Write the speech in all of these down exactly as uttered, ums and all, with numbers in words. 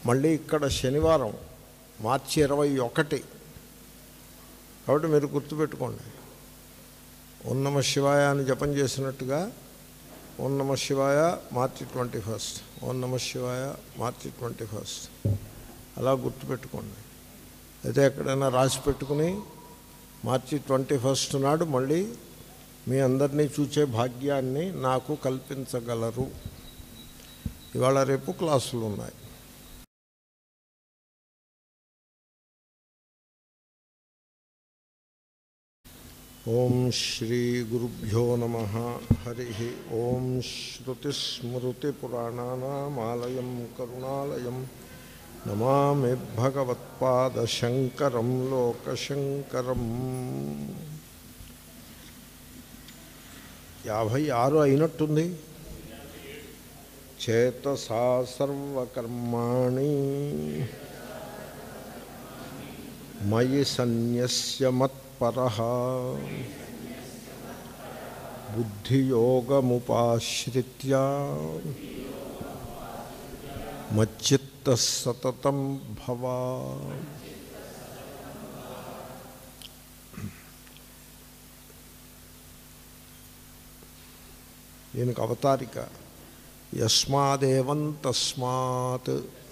మళ్ళీ ఇక్కడ శనివారం మార్చి ఇరవై ఒకటి. కాబట్టి మీరు గుర్తుపెట్టుకోండి, ఓం నమః శివాయ అని జపం చేసినట్టుగా ఓం నమః శివాయ మార్చి ట్వంటీ ఫస్ట్ ఓం నమః శివాయ మార్చి ట్వంటీ ఫస్ట్ అలా గుర్తుపెట్టుకోండి. అయితే ఎక్కడైనా రాసి పెట్టుకుని మార్చి ట్వంటీ ఫస్ట్ నాడు మళ్ళీ మీ అందరినీ చూచే భాగ్యాన్ని నాకు కల్పించగలరు. ఇవాళ రేపు క్లాసులు ఉన్నాయి. ఓం శ్రీ గురుభ్యో నమః. హరి ఓం. శ్రుతిస్మృతిపురాణానామాలయం కరుణాలయం నమామి భగవత్పాదశంకరం లోకశంకరం. యాభై ఆరు అయినట్టుంది. చేతసా సర్వకర్మాణి మయి సన్యస్య మత్పరః బుద్ధియోగముపాశ్రిత్య మచ్చిత్తః సతతం భవ. దీనికి అవతారిక యస్మాదేవం తస్మాత్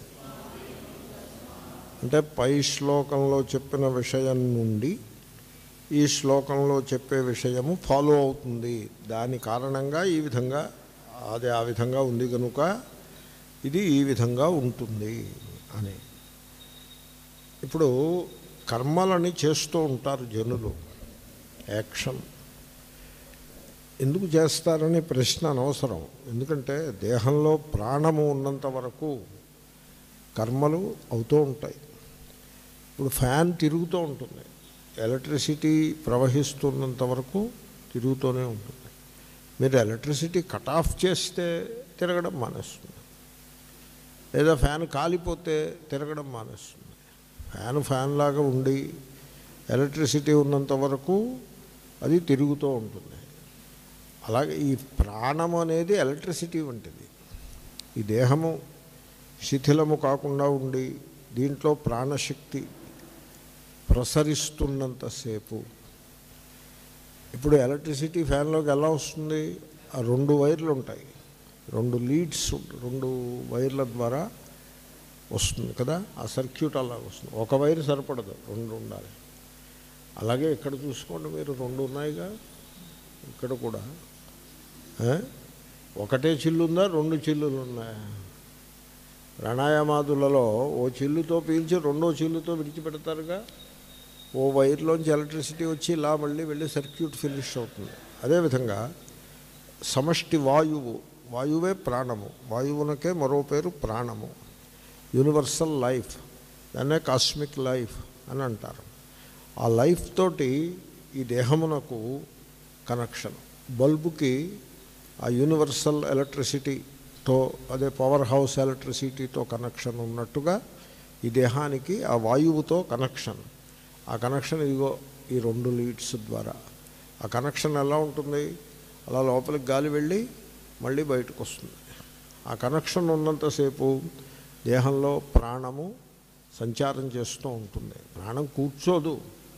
అంటే పై శ్లోకంలో చెప్పిన విషయం నుండి ఈ శ్లోకంలో చెప్పే విషయము ఫాలో అవుతుంది. దాని కారణంగా ఈ విధంగా అది ఆ విధంగా ఉంది కనుక ఇది ఈ విధంగా ఉంటుంది అని. ఇప్పుడు కర్మలని చేస్తూ ఉంటారు జనులు. యాక్షన్ ఎందుకు చేస్తారని ప్రశ్న అనవసరం. ఎందుకంటే దేహంలో ప్రాణము ఉన్నంత వరకు కర్మలు అవుతూ ఉంటాయి. ఇప్పుడు ఫ్యాన్ తిరుగుతూ ఉంటుంది, ఎలక్ట్రిసిటీ ప్రవహిస్తున్నంత వరకు తిరుగుతూనే ఉంటుంది. మీరు ఎలక్ట్రిసిటీ కట్ ఆఫ్ చేస్తే తిరగడం మానేస్తుంది, లేదా ఫ్యాన్ కాలిపోతే తిరగడం మానేస్తుంది. ఫ్యాన్ ఫ్యాన్ లాగా ఉండి ఎలక్ట్రిసిటీ ఉన్నంత వరకు అది తిరుగుతూ ఉంటుంది. అలాగే ఈ ప్రాణము అనేది ఎలక్ట్రిసిటీ వంటిది. ఈ దేహము శిథిలము కాకుండా ఉండి దీంట్లో ప్రాణశక్తి ప్రసరిస్తున్నంతసేపు, ఇప్పుడు ఎలక్ట్రిసిటీ ఫ్యాన్లోకి ఎలా వస్తుంది? ఆ రెండు వైర్లు ఉంటాయి, రెండు లీడ్స్, రెండు వైర్ల ద్వారా వస్తుంది కదా, ఆ సర్క్యూట్ అలా వస్తుంది. ఒక వైర్ సరిపడదు, రెండు ఉండాలి. అలాగే ఇక్కడ చూసుకోండి, మీరు రెండు ఉన్నాయిగా, ఇక్కడ కూడా ఒకటే చిల్లు ఉందా, రెండు చిల్లులు ఉన్నాయా? ప్రాణాయామాదులలో ఓ చిల్లుతో పీల్చి రెండో చిల్లుతో విడిచిపెడతారుగా. ఓ వైర్లోంచి ఎలక్ట్రిసిటీ వచ్చి ఇలా మళ్ళీ వెళ్ళి సర్క్యూట్ ఫినిష్ అవుతుంది. అదేవిధంగా సమష్టి వాయువు, వాయువే ప్రాణము, వాయువునకే మరో పేరు ప్రాణము. యూనివర్సల్ లైఫ్, దాన్నే కాస్మిక్ లైఫ్ అని అంటారు. ఆ లైఫ్ తోటి ఈ దేహమునకు కనెక్షన్. బల్బుకి ఆ యూనివర్సల్ ఎలక్ట్రిసిటీతో, అదే పవర్ హౌస్ ఎలక్ట్రిసిటీతో కనెక్షన్ ఉన్నట్టుగా ఈ దేహానికి ఆ వాయువుతో కనెక్షన్. ఆ కనెక్షన్ ఇదిగో ఈ రెండు లీడ్స్ ద్వారా. ఆ కనెక్షన్ ఎలా ఉంటుంది? అలా లోపలికి గాలి వెళ్ళి మళ్ళీ బయటకు వస్తుంది. ఆ కనెక్షన్ ఉన్నంతసేపు దేహంలో ప్రాణము సంచారం చేస్తూ ఉంటుంది. ప్రాణం కూర్చోదు,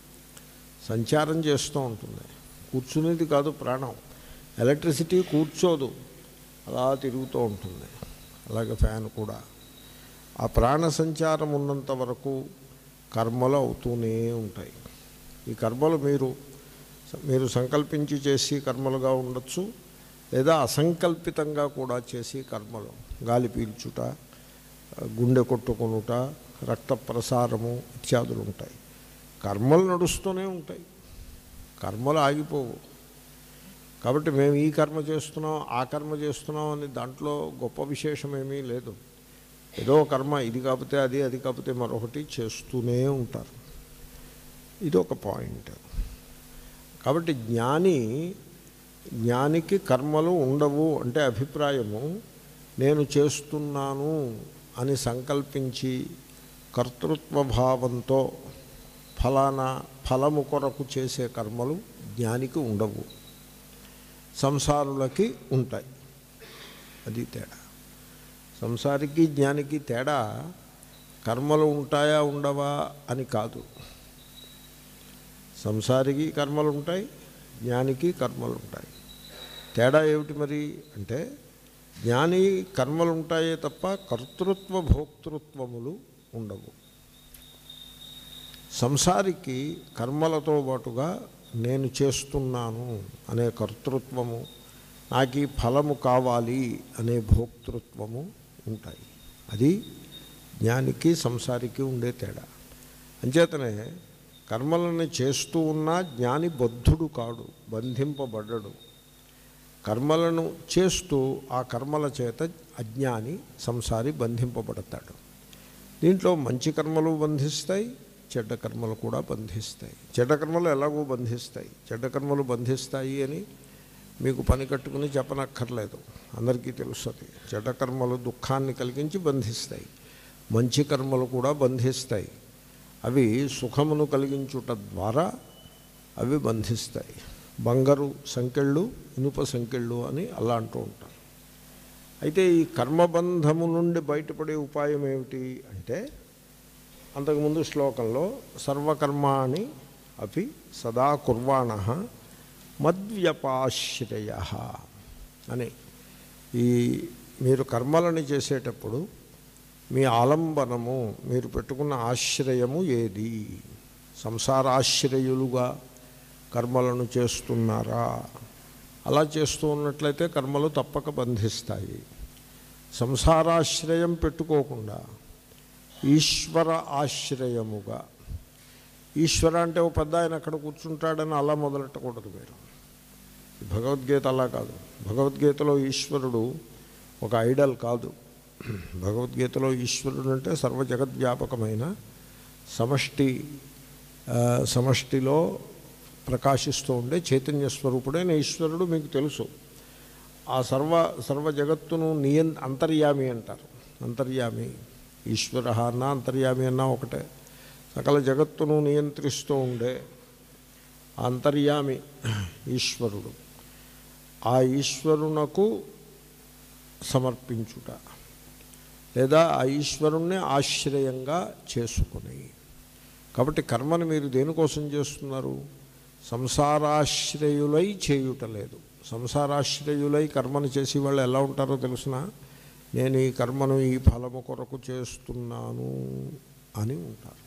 సంచారం చేస్తూ ఉంటుంది. కూర్చునేది కాదు ప్రాణం. ఎలక్ట్రిసిటీ కూర్చోదు, అలా తిరుగుతూ ఉంటుంది. అలాగే ఫ్యాన్ కూడా. ఆ ప్రాణ సంచారం ఉన్నంత వరకు కర్మలు అవుతూనే ఉంటాయి. ఈ కర్మలు మీరు మీరు సంకల్పించి చేసి కర్మలుగా ఉండొచ్చు, లేదా అసంకల్పితంగా కూడా చేసి కర్మలు. గాలి పీల్చుట, గుండె కొట్టుకొనుట, రక్త ప్రసారము ఇత్యాదులు ఉంటాయి. కర్మలు నడుస్తూనే ఉంటాయి, కర్మలు ఆగిపోవు. కాబట్టి మేము ఈ కర్మ చేస్తున్నాం, ఆ కర్మ చేస్తున్నాం అని దాంట్లో గొప్ప విశేషమేమీ లేదు. ఏదో కర్మ, ఇది కాకపోతే అది, అది కాకపోతే మరొకటి చేస్తూనే ఉంటారు. ఇది ఒక పాయింట్. కాబట్టి జ్ఞాని జ్ఞానికి కర్మలు ఉండవు అంటే అభిప్రాయము, నేను చేస్తున్నాను అని సంకల్పించి కర్తృత్వ భావంతో ఫలానా ఫలము కొరకు చేసే కర్మలు జ్ఞానికి ఉండవు, సంసారులకి ఉంటాయి. అది తేడా. సంసారికి జ్ఞానికి తేడా కర్మలు ఉంటాయా ఉండవా అని కాదు. సంసారికి కర్మలు ఉంటాయి, జ్ఞానికి కర్మలు ఉంటాయి. తేడా ఏమిటి మరి అంటే, జ్ఞాని కర్మలు ఉంటాయే తప్ప కర్తృత్వ భోక్తృత్వములు ఉండవు. సంసారికి కర్మలతో పాటుగా నేను చేస్తున్నాను అనే కర్తృత్వము, నాకు ఈ ఫలము కావాలి అనే భోక్తృత్వము ఉంటాయి. అది జ్ఞానికి సంసారికి ఉండే తేడా. అంచేతనే కర్మలను చేస్తూ ఉన్న జ్ఞాని బద్ధుడు కాడు, బంధింపబడ్డడు. కర్మలను చేస్తూ ఆ కర్మల చేత అజ్ఞాని సంసారి బంధింపబడతాడు. దీంట్లో మంచి కర్మలు బంధిస్తాయి, చెడ్డ కర్మలు కూడా బంధిస్తాయి. చెడ్డ కర్మలు ఎలాగో బంధిస్తాయి. చెడ్డ కర్మలు బంధిస్తాయి అని మీకు పని కట్టుకుని చెప్పనక్కర్లేదు, అందరికీ తెలుస్తుంది. చెడ్డ కర్మలు దుఃఖాన్ని కలిగించి బంధిస్తాయి, మంచి కర్మలు కూడా బంధిస్తాయి. అవి సుఖమును కలిగించుట ద్వారా అవి బంధిస్తాయి. బంగారు సంకెళ్ళు, ఇనుప సంకెళ్ళు అని అలా అంటూ ఉంటారు. అయితే ఈ కర్మబంధము నుండి బయటపడే ఉపాయం ఏమిటి అంటే, అంతకుముందు శ్లోకంలో సర్వకర్మాణి అపి సదా కుర్వాణః మద్వ్యపాశ్రయ అని, ఈ మీరు కర్మలను చేసేటప్పుడు మీ ఆలంబనము, మీరు పెట్టుకున్న ఆశ్రయము ఏది? సంసారాశ్రయులుగా కర్మలను చేస్తున్నారా? అలా చేస్తూ ఉన్నట్లయితే కర్మలు తప్పక బంధిస్తాయి. సంసారాశ్రయం పెట్టుకోకుండా ఈశ్వర ఆశ్రయముగా, ఈశ్వర అంటే ఓ పెద్ద ఆయన అక్కడ కూర్చుంటాడని అలా మొదలెట్టకూడదు మీరు. భగవద్గీత అలా కాదు. భగవద్గీతలో ఈశ్వరుడు ఒక ఐడల్ కాదు. భగవద్గీతలో ఈశ్వరుడు అంటే సర్వజగద్వ్యాపకమైన సమష్టి, సమష్టిలో ప్రకాశిస్తూ ఉండే చైతన్య స్వరూపుడైన ఈశ్వరుడు మీకు తెలుసు. ఆ సర్వ సర్వ జగత్తును నియం అంతర్యామి అంటారు. అంతర్యామి ఈశ్వర అన్న అంతర్యామి అన్న ఒకటే. సకల జగత్తును నియంత్రిస్తూ ఉండే అంతర్యామి ఈశ్వరుడు. ఆ ఈశ్వరునకు సమర్పించుట లేదా ఆ ఈశ్వరుణ్ణి ఆశ్రయంగా చేసుకుని. కాబట్టి కర్మను మీరు దేనికోసం చేస్తున్నారు? సంసారాశ్రయులై చేయుటలేదు. సంసారాశ్రయులై కర్మను చేసి వాళ్ళు ఎలా ఉంటారో తెలుసిన, నేను ఈ కర్మను ఈ ఫలము కొరకు చేస్తున్నాను అని ఉంటారు.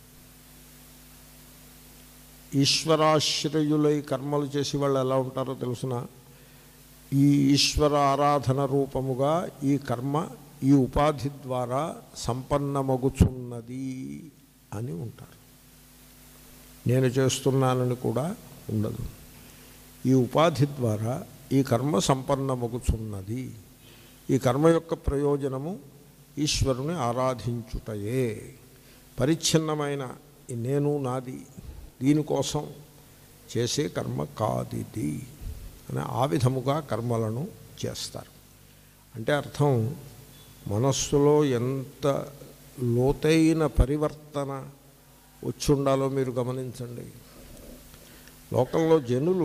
ఈశ్వరాశ్రయులై కర్మలు చేసి వాళ్ళు ఎలా ఉంటారో తెలుసిన, ఈ ఈశ్వర ఆరాధన రూపముగా ఈ కర్మ ఈ ఉపాధి ద్వారా సంపన్నమగుచున్నది అని ఉంటారు. నేను చేస్తున్నానని కూడా ఉండదు. ఈ ఉపాధి ద్వారా ఈ కర్మ సంపన్నమగుచున్నది. ఈ కర్మ యొక్క ప్రయోజనము ఈశ్వరుని ఆరాధించుటయే. పరిచ్ఛిన్నమైన ఈ నేను నాది దీనికోసం చేసే కర్మ కాదిది అని ఆ విధముగా కర్మలను చేస్తారు. అంటే అర్థం, మనస్సులో ఎంత లోతైన పరివర్తన వచ్చి ఉండాలో మీరు గమనించండి. లోకంలో జనులు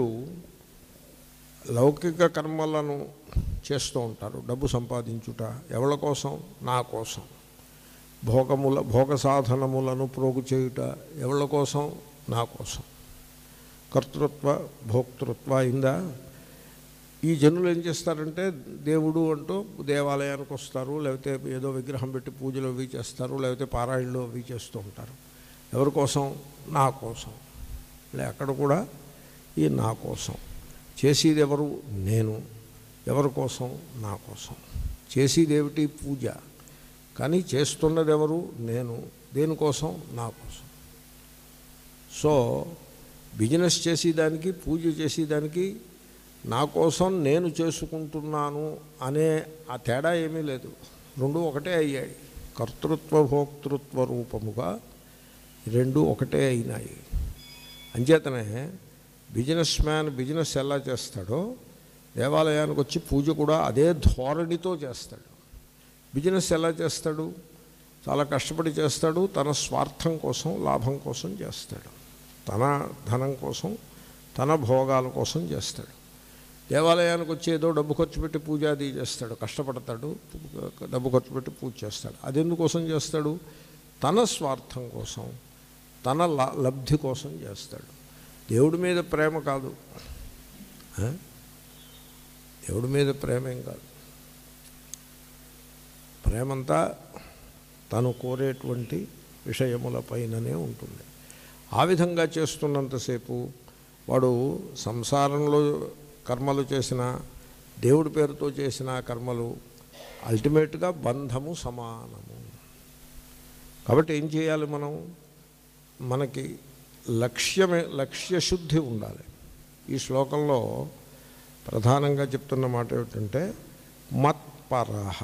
లౌకిక కర్మలను చేస్తూ ఉంటారు. డబ్బు సంపాదించుట ఎవరి కోసం? నా కోసం. భోగముల భోగ సాధనములను ప్రోగు చేయుట ఎవరి కోసం? నా కోసం. కర్తృత్వ భోక్తృత్వ అయిందా? ఈ జనులు ఏం చేస్తారంటే, దేవుడు అంటూ దేవాలయానికి వస్తారు, లేకపోతే ఏదో విగ్రహం పెట్టి పూజలు అవి చేస్తారు, లేకపోతే పారాయణలు అవి చేస్తూ ఉంటారు. ఎవరి కోసం? నా కోసం. లే అక్కడ కూడా ఈ నా కోసం. చేసేది ఎవరు? నేను. ఎవరి కోసం? నా కోసం. చేసేదేమిటి? పూజ. కానీ చేస్తున్నది ఎవరు? నేను. దేనికోసం? నా కోసం. సో బిజినెస్ చేసేదానికి, పూజ చేసేదానికి నా కోసం నేను చేసుకుంటున్నాను అనే ఆ తేడా ఏమీ లేదు. రెండు ఒకటే అయ్యాయి. కర్తృత్వ భోక్తృత్వ రూపముగా రెండు ఒకటే అయినాయి. అంచేతనే బిజినెస్ మ్యాన్ బిజినెస్ ఎలా చేస్తాడో దేవాలయానికి వచ్చి పూజ కూడా అదే ధోరణితో చేస్తాడు. బిజినెస్ ఎలా చేస్తాడు? చాలా కష్టపడి చేస్తాడు. తన స్వార్థం కోసం, లాభం కోసం చేస్తాడు. తన ధనం కోసం, తన భోగాల కోసం చేస్తాడు. దేవాలయానికి వచ్చి ఏదో డబ్బు ఖర్చు పెట్టి పూజ అది చేస్తాడు, కష్టపడతాడు, డబ్బు ఖర్చు పెట్టి పూజ చేస్తాడు. అది ఎందుకోసం చేస్తాడు? తన స్వార్థం కోసం, తన లబ్ధి కోసం చేస్తాడు. దేవుడి మీద ప్రేమ కాదు, దేవుడి మీద ప్రేమేం కాదు. ప్రేమంతా తను కోరేటువంటి విషయముల పైననే ఉంటుంది. ఆ విధంగా చేస్తున్నంతసేపు వాడు సంసారంలో కర్మలు చేసిన, దేవుడి పేరుతో చేసిన కర్మలు అల్టిమేట్గా బంధము సమానము. కాబట్టి ఏం చేయాలి మనం? మనకి లక్ష్యమే లక్ష్యశుద్ధి ఉండాలి. ఈ శ్లోకంలో ప్రధానంగా చెప్తున్న మాట ఏమిటంటే మత్పరః,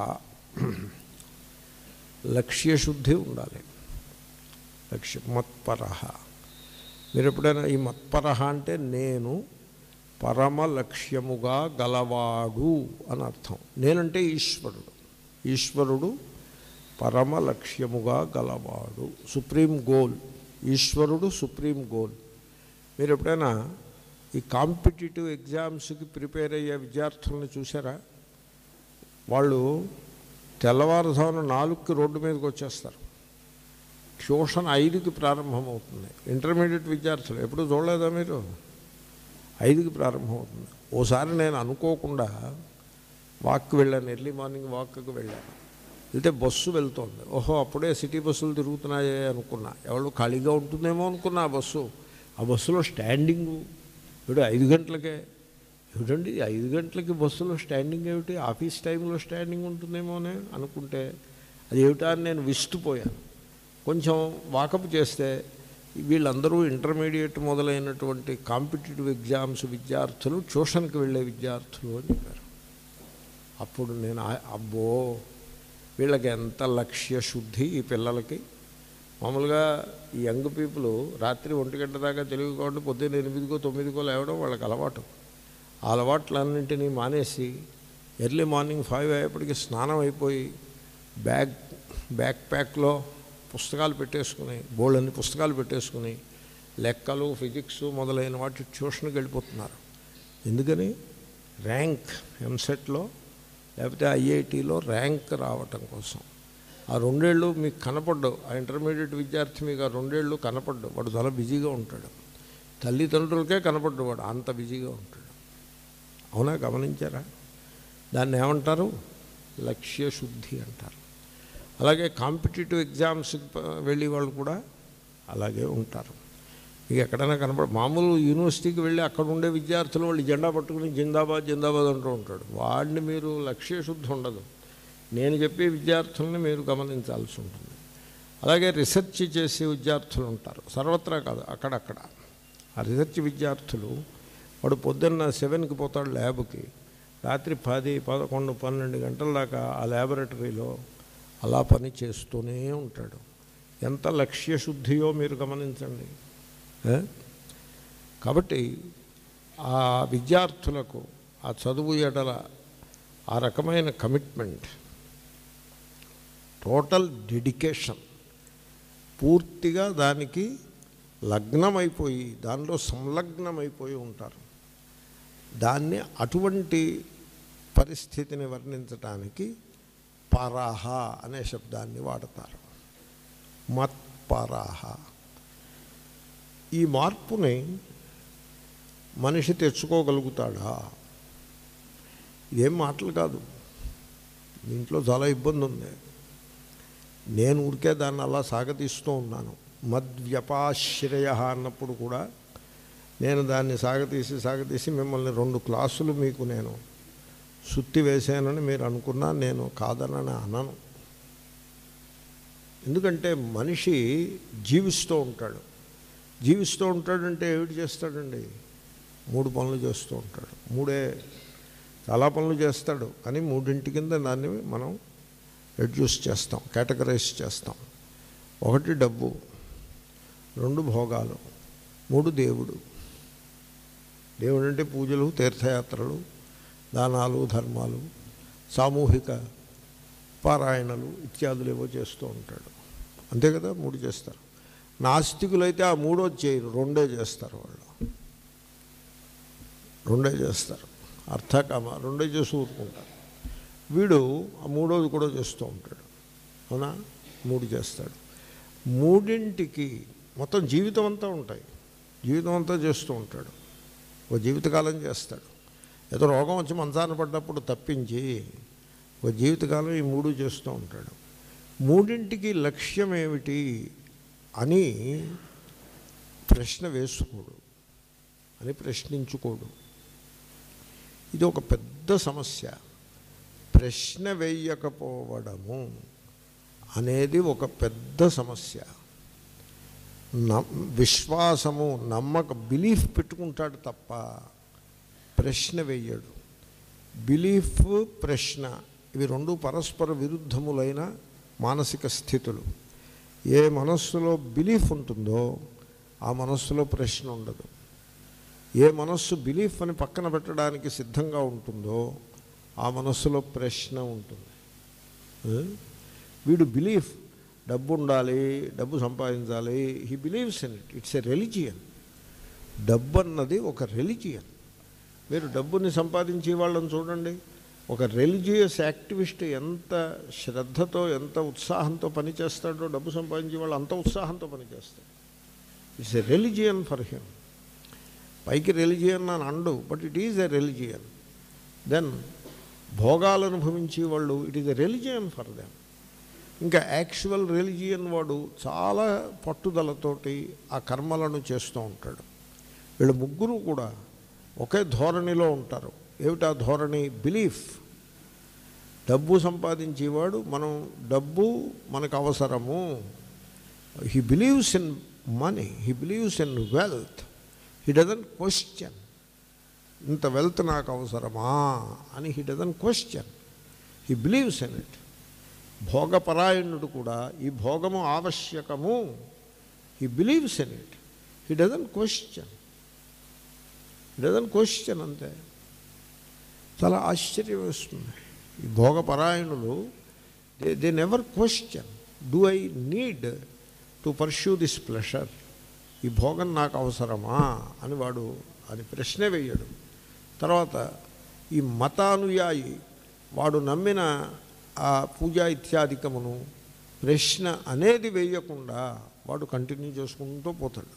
లక్ష్యశుద్ధి ఉండాలి. లక్ష్య మత్పరః. మీరు ఎప్పుడైనా ఈ మత్పరః అంటే నేను పరమ లక్ష్యముగా గలవాడు అని అర్థం. నేనంటే ఈశ్వరుడు, ఈశ్వరుడు పరమ లక్ష్యముగా గలవాడు, సుప్రీం గోల్. ఈశ్వరుడు సుప్రీం గోల్. మీరు ఎప్పుడైనా ఈ కాంపిటేటివ్ ఎగ్జామ్స్కి ప్రిపేర్ అయ్యే విద్యార్థులను చూసారా? వాళ్ళు తెల్లవారుజామున నాలుగుకి రోడ్డు మీదకి వచ్చేస్తారు. ట్యూషన్ ఐదుకి ప్రారంభమవుతుంది. ఇంటర్మీడియట్ విద్యార్థులు ఎప్పుడు చూడలేదా మీరు? ఐదుకి ప్రారంభమవుతుంది. ఓసారి నేను అనుకోకుండా వాక్కి వెళ్ళాను, ఎర్లీ మార్నింగ్ వాక్కి వెళ్ళాను. వెళ్తే బస్సు వెళ్తోంది. ఓహో, అప్పుడే సిటీ బస్సులు తిరుగుతున్నాయే అనుకున్నా. ఎవరు ఖాళీగా ఉంటుందేమో అనుకున్నా. ఆ బస్సు ఆ బస్సులో స్టాండింగు ఇప్పుడు ఐదు గంటలకే. ఏమిటండి ఐదు గంటలకి బస్సులో స్టాండింగ్ ఏమిటి? ఆఫీస్ టైంలో స్టాండింగ్ ఉంటుందేమో అని అనుకుంటే అది ఏమిటా అని నేను విస్తుపోయాను. కొంచెం వాకప్ చేస్తే వీళ్ళందరూ ఇంటర్మీడియట్ మొదలైనటువంటి కాంపిటేటివ్ ఎగ్జామ్స్ విద్యార్థులు, ట్యూషన్కి వెళ్ళే విద్యార్థులు అని చెప్పారు. అప్పుడు నేను అబ్బో, వీళ్ళకి ఎంత లక్ష్య శుద్ధి ఈ పిల్లలకి. మామూలుగా ఈ యంగ్ పీపుల్ రాత్రి ఒంటి గంట దాకా తెలివి కాబట్టి పొద్దున్న ఎనిమిదికో తొమ్మిదికో లేవడం వాళ్ళకి అలవాటు. ఆ అలవాట్లన్నింటినీ మానేసి ఎర్లీ మార్నింగ్ ఫైవ్ అయ్యేప్పటికి స్నానం అయిపోయి బ్యాగ్ బ్యాక్ ప్యాక్లో పుస్తకాలు పెట్టేసుకుని, బోల్డన్ని పుస్తకాలు పెట్టేసుకుని లెక్కలు, ఫిజిక్స్ మొదలైన వాటి ట్యూషన్కి వెళ్ళిపోతున్నారు. ఎందుకని? ర్యాంక్ ఎంసెట్లో లేకపోతే ఐఐటీలో ర్యాంక్ రావటం కోసం. ఆ రెండేళ్ళు మీకు కనపడ్డు. ఆ ఇంటర్మీడియట్ విద్యార్థి మీకు ఆ రెండేళ్ళు కనపడ్డు. వాడు చాలా బిజీగా ఉంటాడు. తల్లిదండ్రులకే కనపడ్డు, వాడు అంత బిజీగా ఉంటాడు. అవునా? గమనించారా? దాన్ని ఏమంటారు? లక్ష్యశుద్ధి అంటారు. అలాగే కాంపిటేటివ్ ఎగ్జామ్స్కి వెళ్ళే వాళ్ళు కూడా అలాగే ఉంటారు. ఇక ఎక్కడైనా కనపడ మామూలు యూనివర్సిటీకి వెళ్ళి అక్కడ ఉండే విద్యార్థులు వాళ్ళు జెండా పట్టుకుని జిందాబాద్ జిందాబాద్ అంటూ ఉంటాడు. వాడిని మీరు లక్ష్యశుద్ధి ఉండదు. నేను చెప్పే విద్యార్థుల్ని మీరు గమనించాల్సి ఉంటుంది. అలాగే రీసెర్చ్ చేసే విద్యార్థులు ఉంటారు, సర్వత్రా కాదు, అక్కడక్కడ. ఆ రీసెర్చ్ విద్యార్థులు వాడు పొద్దున్న సెవెన్కి పోతాడు ల్యాబ్కి, రాత్రి పది పదకొండు పన్నెండు గంటల దాకా ఆ ల్యాబొరేటరీలో అలా పని చేస్తూనే ఉంటాడు. ఎంత లక్ష్యశుద్ధియో మీరు గమనించండి. కాబట్టి ఆ విద్యార్థులకు ఆ చదువు ఎడల ఆ రకమైన కమిట్మెంట్, టోటల్ డెడికేషన్, పూర్తిగా దానికి లగ్నమైపోయి దానిలో సంలగ్నమైపోయి ఉంటారు. దాన్ని అటువంటి పరిస్థితిని వర్ణించటానికి పరః అనే శబ్దాన్ని వాడతారు. మత్పరః. ఈ మార్పుని మనిషి తెచ్చుకోగలుగుతాడా? ఇదేం మాటలు కాదు. దీంట్లో చాలా ఇబ్బంది ఉంది. నేను ఊరికే దాన్ని అలా సాగతీస్తూ ఉన్నాను. మద్వ్యపాశ్రయ అన్నప్పుడు కూడా నేను దాన్ని సాగతీసి సాగతీసి మిమ్మల్ని రెండు క్లాసులు మీకు నేను సుత్తి వేసానని మీరు అనుకున్నా నేను కాదనని అనను. ఎందుకంటే మనిషి జీవిస్తూ ఉంటాడు. జీవిస్తూ ఉంటాడంటే ఏమిటి చేస్తాడండి? మూడు పనులు చేస్తూ ఉంటాడు. మూడే, చాలా పనులు చేస్తాడు, కానీ మూడింటి కింద దాన్ని మనం రెడ్యూస్ చేస్తాం, కేటగరైజ్ చేస్తాం. ఒకటి డబ్బు, రెండు భోగాలు, మూడు దేవుడు. దేవుడు అంటే పూజలు, తీర్థయాత్రలు, దానాలు, ధర్మాలు, సామూహిక పారాయణలు ఇత్యాదులు ఏవో చేస్తూ ఉంటాడు. అంతే కదా, మూడు చేస్తారు. నాస్తికులైతే ఆ మూడో చేయరు, రెండే చేస్తారు. వాళ్ళు రెండే చేస్తారు, అర్థకామ రెండే చేసి ఊరుకుంటారు. వీడు ఆ మూడోది కూడా చేస్తూ ఉంటాడు. అవునా? మూడు చేస్తాడు. మూడింటికి మొత్తం జీవితం అంతా ఉంటాయి. జీవితం అంతా చేస్తూ ఉంటాడు, ఒక జీవితకాలం చేస్తాడు. ఏదో రోగం వచ్చి మంచాన పడ్డప్పుడు తప్పించి ఒక జీవితకాలం ఈ మూడు చేస్తూ ఉంటాడు. మూడింటికి లక్ష్యం ఏమిటి అని ప్రశ్న వేసుకోడు, అని ప్రశ్నించుకోడు. ఇది ఒక పెద్ద సమస్య. ప్రశ్న వేయకపోవడము అనేది ఒక పెద్ద సమస్య. విశ్వాసము, నమ్మక, బిలీఫ్ పెట్టుకుంటాడు తప్ప ప్రశ్న వేయడు. బిలీఫ్, ప్రశ్న ఇవి రెండు పరస్పర విరుద్ధములైన మానసిక స్థితులు. ఏ మనస్సులో బిలీఫ్ ఉంటుందో ఆ మనస్సులో ప్రశ్న ఉండదు. ఏ మనస్సు బిలీఫ్ అని పక్కన పెట్టడానికి సిద్ధంగా ఉంటుందో ఆ మనస్సులో ప్రశ్న ఉంటుంది. వీడు బిలీఫ్, డబ్బు ఉండాలి, డబ్బు సంపాదించాలి, he believes in it. It's a religion. డబ్బు అన్నది ఒక రెలిజియన్. మీరు డబ్బుని సంపాదించే వాళ్ళని చూడండి. ఒక రిలీజియస్ యాక్టివిస్ట్ ఎంత శ్రద్ధతో, ఎంత ఉత్సాహంతో పనిచేస్తాడో డబ్బు సంపాదించే వాళ్ళు అంత ఉత్సాహంతో పనిచేస్తాడు. It's a religion for him. పైకి రెలిజియన్ అని అండు, but it is a religion. Then భోగాలు అనుభవించే వాళ్ళు, it is a religion for them. ఇంకా యాక్చువల్ రిలిజియన్ వాడు చాలా పట్టుదలతోటి ఆ కర్మలను చేస్తూ ఉంటాడు. వీళ్ళు ముగ్గురు కూడా ఒకే ధోరణిలో ఉంటారు. ఏమిటా ధోరణి? బిలీఫ్. డబ్బు సంపాదించేవాడు, మనం డబ్బు మనకు అవసరము. He believes in money, he believes in wealth. He doesn't question, ఇంత వెల్త్ నాకు అవసరమా అని he doesn't question. He believes in it. భోగపరాయణుడు కూడా ఈ భోగము ఆవశ్యకము, he believes in it. He doesn't question, he doesn't question అంతే. చాలా ఆశ్చర్యం వేస్తుంది. ఈ భోగపరాయణులు they they never question, do I need to pursue this pleasure? ఈ భోగం నాకు అవసరమా అని వాడు అని ప్రశ్నే వేయడు. తర్వాత ఈ మతానుయాయి, వాడు నమ్మిన ఆ పూజా ఇత్యాదికమును ప్రశ్న అనేది వేయకుండా వాడు కంటిన్యూ చేసుకుంటూ పోతాడు.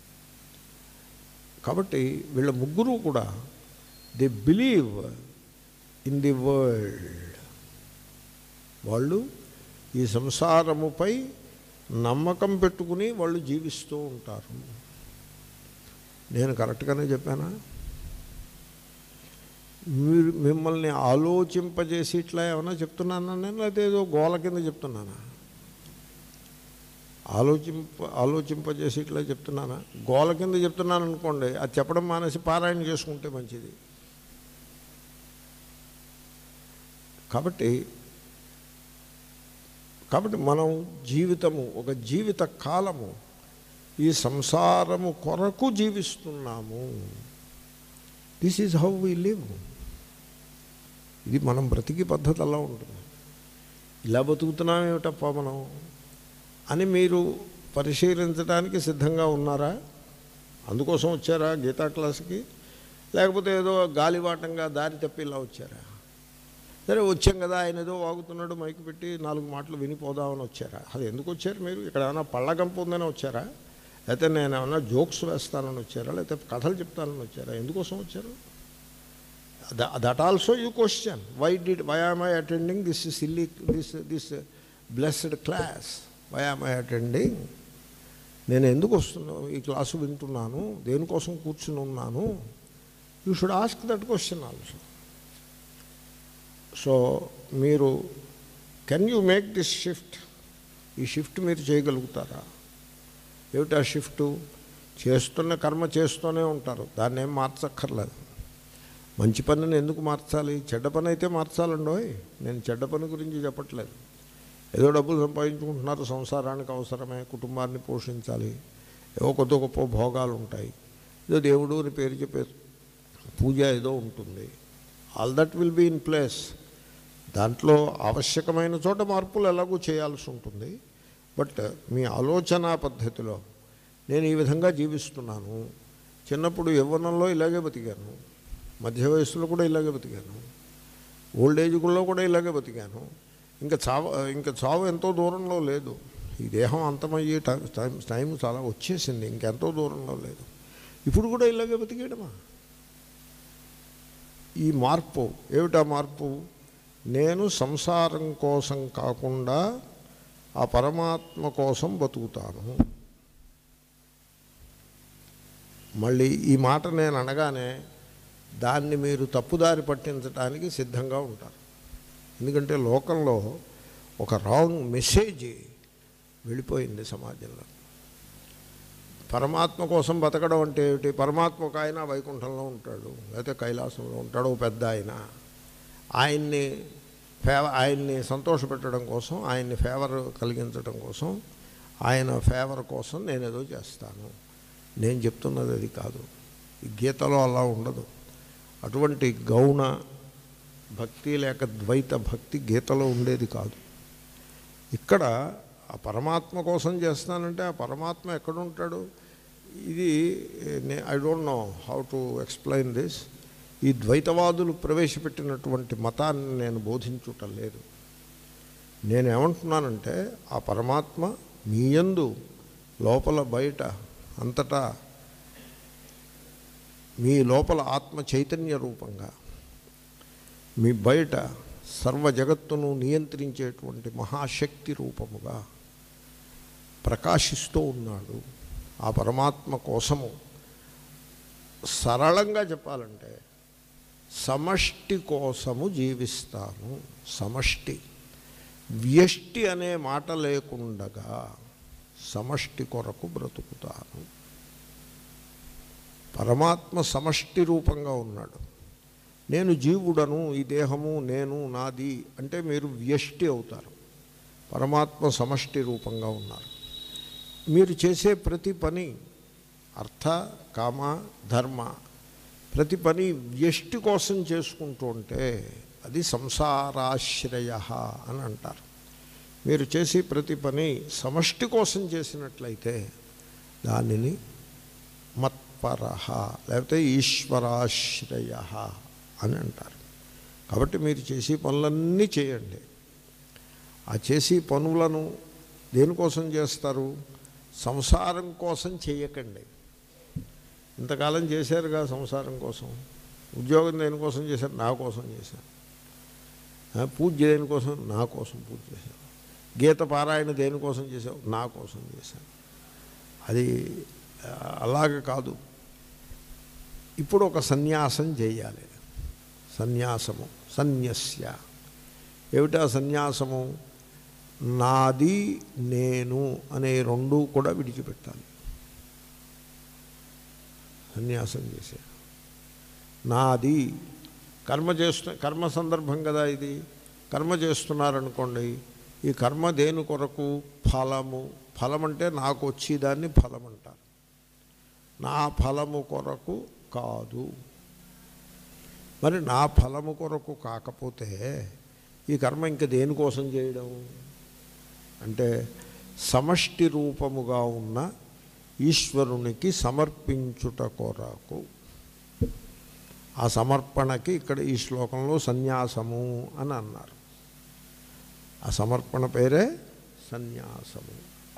కాబట్టి వీళ్ళ ముగ్గురు కూడా they believe in the world. వాళ్ళు ఈ సంసారముపై నమ్మకం పెట్టుకుని వాళ్ళు జీవిస్తూ ఉంటారు. నేను కరెక్ట్గానే చెప్పానా? మీరు మిమ్మల్ని ఆలోచింపజేసి ఇట్లా ఏమైనా చెప్తున్నానా నేను, లేకపోతే ఏదో గోల కింద చెప్తున్నానా? ఆలోచింప ఆలోచింపజేసి ఇట్లా చెప్తున్నానా? గోల కింద చెప్తున్నాను అనుకోండి, అది చెప్పడం మానేసి పారాయణ చేసుకుంటే మంచిది. కాబట్టి కాబట్టి మనం జీవితము, ఒక జీవిత కాలము ఈ సంసారము కొరకు జీవిస్తున్నాము. This is how we live. ఇది మనం బ్రతికి పద్ధతి అలా ఉంటుంది. ఇలా బతుకుతున్నాం ఏమిటప్ప మనం అని మీరు పరిశీలించడానికి సిద్ధంగా ఉన్నారా? అందుకోసం వచ్చారా గీతా క్లాస్కి? లేకపోతే ఏదో గాలివాటంగా దారి తప్పి ఇలా వచ్చారా? సరే వచ్చాం కదా, ఆయన ఏదో వాగుతున్నాడు, మైకు పెట్టి నాలుగు మాటలు వినిపోదామని వచ్చారా? అది ఎందుకు వచ్చారు మీరు? ఇక్కడ ఏమైనా పళ్ళగంపు ఉందని వచ్చారా? లేకపోతే నేను ఏమన్నా జోక్స్ వేస్తానని వచ్చారా? లేకపోతే కథలు చెప్తానని వచ్చారా? ఎందుకోసం వచ్చారు? That also you question. Why did why am I attending this silly this this blessed class? Why am I attending? నేను ఎందుకు వస్తున్నాను ఈ క్లాసు వింటున్నాను? దేనికోసం కూర్చుని ఉన్నాను? You should ask that question also. So మీరు can you make this shift? ఈ షిఫ్ట్ మీరు చేయగలుగుతారా? ఏమిటా షిఫ్టు? చేస్తున్న కర్మ చేస్తూనే ఉంటారు, దాన్ని ఏం మార్చక్కర్లేదు. మంచి పనిని ఎందుకు మార్చాలి? చెడ్డ పని అయితే మార్చాలండోయ్. నేను చెడ్డ పని గురించి చెప్పట్లేదు. ఏదో డబ్బులు సంపాదించుకుంటున్నారు, సంసారానికి అవసరమే, కుటుంబాన్ని పోషించాలి, ఏవో కొద్ది గొప్ప భోగాలు ఉంటాయి, ఏదో దేవుడు అని పేరు చెప్పే పూజ ఏదో ఉంటుంది. All that will be in place. దాంట్లో ఆవశ్యకమైన చోట మార్పులు ఎలాగూ చేయాల్సి ఉంటుంది. బట్ మీ ఆలోచన పద్ధతిలో నేను ఈ విధంగా జీవిస్తున్నాను. చిన్నప్పుడు యవ్వనంలో ఇలాగే బతికాను, మధ్య వయస్సులో కూడా ఇలాగే బతికాను, ఓల్డ్ ఏజ్లో కూడా ఇలాగే బతికాను. ఇంకా చావు ఇంకా చావు ఎంతో దూరంలో లేదు. ఈ దేహం అంతమయ్యే టైం టైం చాలా వచ్చేసింది, ఇంకెంతో దూరంలో లేదు. ఇప్పుడు కూడా ఇలాగే బతికేయడమా? ఈ మార్పు ఏమిటా మార్పు? నేను సంసారం కోసం కాకుండా ఆ పరమాత్మ కోసం బతుకుతాను. మళ్ళీ ఈ మాట నేను అనగానే దాన్ని మీరు తప్పుదారి పట్టించడానికి సిద్ధంగా ఉంటారు. ఎందుకంటే లోకంలో ఒక రాంగ్ మెసేజ్ వెళ్ళిపోయింది సమాజంలో. పరమాత్మ కోసం బతకడం అంటే ఏమిటి? పరమాత్మ ఒక ఆయన వైకుంఠంలో ఉంటాడు, లేకపోతే కైలాసంలో ఉంటాడు, ఓ పెద్ద ఆయన. ఆయన్ని ఫేవ ఆయన్ని సంతోషపెట్టడం కోసం, ఆయన్ని ఫేవర్ కలిగించడం కోసం, ఆయన ఫేవర్ కోసం నేను ఏదో చేస్తాను. నేను చెప్తున్నది అది కాదు. ఈ గీతలో అలా ఉండదు. అటువంటి గౌణ భక్తి లేక ద్వైత భక్తి గీతలో ఉండేది కాదు. ఇక్కడ ఆ పరమాత్మ కోసం చేస్తానంటే ఆ పరమాత్మ ఎక్కడుంటాడు? ఇది I don't know how to explain this. ఈ ద్వైతవాదులు ప్రవేశపెట్టినటువంటి మతాన్ని నేను బోధించుటం లేదు. నేనేమంటున్నానంటే ఆ పరమాత్మ మీ యందు లోపల బయట అంతటా మీ లోపల ఆత్మ చైతన్య రూపంగా, మీ బయట సర్వ జగత్తును నియంత్రించేటువంటి మహాశక్తి రూపముగా ప్రకాశిస్తూ ఉన్నాడు. ఆ పరమాత్మ కోసము సరళంగా చెప్పాలంటే సమష్టి కోసము జీవిస్తాను. సమష్టి, వ్యష్టి అనే మాట లేకుండగా సమష్టి కొరకు బ్రతుకుతాను. పరమాత్మ సమష్టి రూపంగా ఉన్నాడు. నేను జీవుడను, ఈ దేహము నేను నాది అంటే మీరు వ్యష్టి అవుతారు. పరమాత్మ సమష్టి రూపంగా ఉన్నారు. మీరు చేసే ప్రతి పని అర్థ కామ ధర్మ ప్రతి పని వ్యష్టి కోసం చేసుకుంటూ ఉంటే అది సంసారాశ్రయ అని అంటారు. మీరు చేసే ప్రతి పని సమష్టి కోసం చేసినట్లయితే దానిని మత్పరః లేకపోతే ఈశ్వరాశ్రయ అని అంటారు. కాబట్టి మీరు చేసే పనులన్నీ చేయండి. ఆ చేసే పనులను దేనికోసం చేస్తారు? సంసారం కోసం చేయకండి. ఇంతకాలం చేశారుగా సంసారం కోసం. ఉద్యోగం దేనికోసం చేశారు? నా కోసం చేశాను. పూజ దేనికోసం? నా కోసం పూజ చేశాను. గీత పారాయణ దేనికోసం చేశావు? నా కోసం చేశాను. అది అలాగే కాదు. ఇప్పుడు ఒక సన్యాసం చేయాలి. సన్యాసము, సన్యస్య. ఏమిటా సన్యాసము? నాది నేను అనే రెండు కూడా విడిచిపెట్టాలి. సన్యాసం చేసే నాది కర్మ చేస్తు కర్మ సందర్భం కదా ఇది. కర్మ చేస్తున్నారనుకోండి, ఈ కర్మ దేని కొరకు? ఫలము. ఫలం అంటే నాకు వచ్చేదాన్ని ఫలం అంటారు. నా ఫలము కొరకు కాదు. మరి నా ఫలము కొరకు కాకపోతే ఈ కర్మ ఇంక దేనికోసం చేయడం అంటే సమష్టి రూపముగా ఉన్న ఈశ్వరునికి సమర్పించుట కొరకు. ఆ సమర్పణకి ఇక్కడ ఈ శ్లోకంలో సన్యాసము అని అన్నారు. ఆ సమర్పణ పేరే సన్యాసము.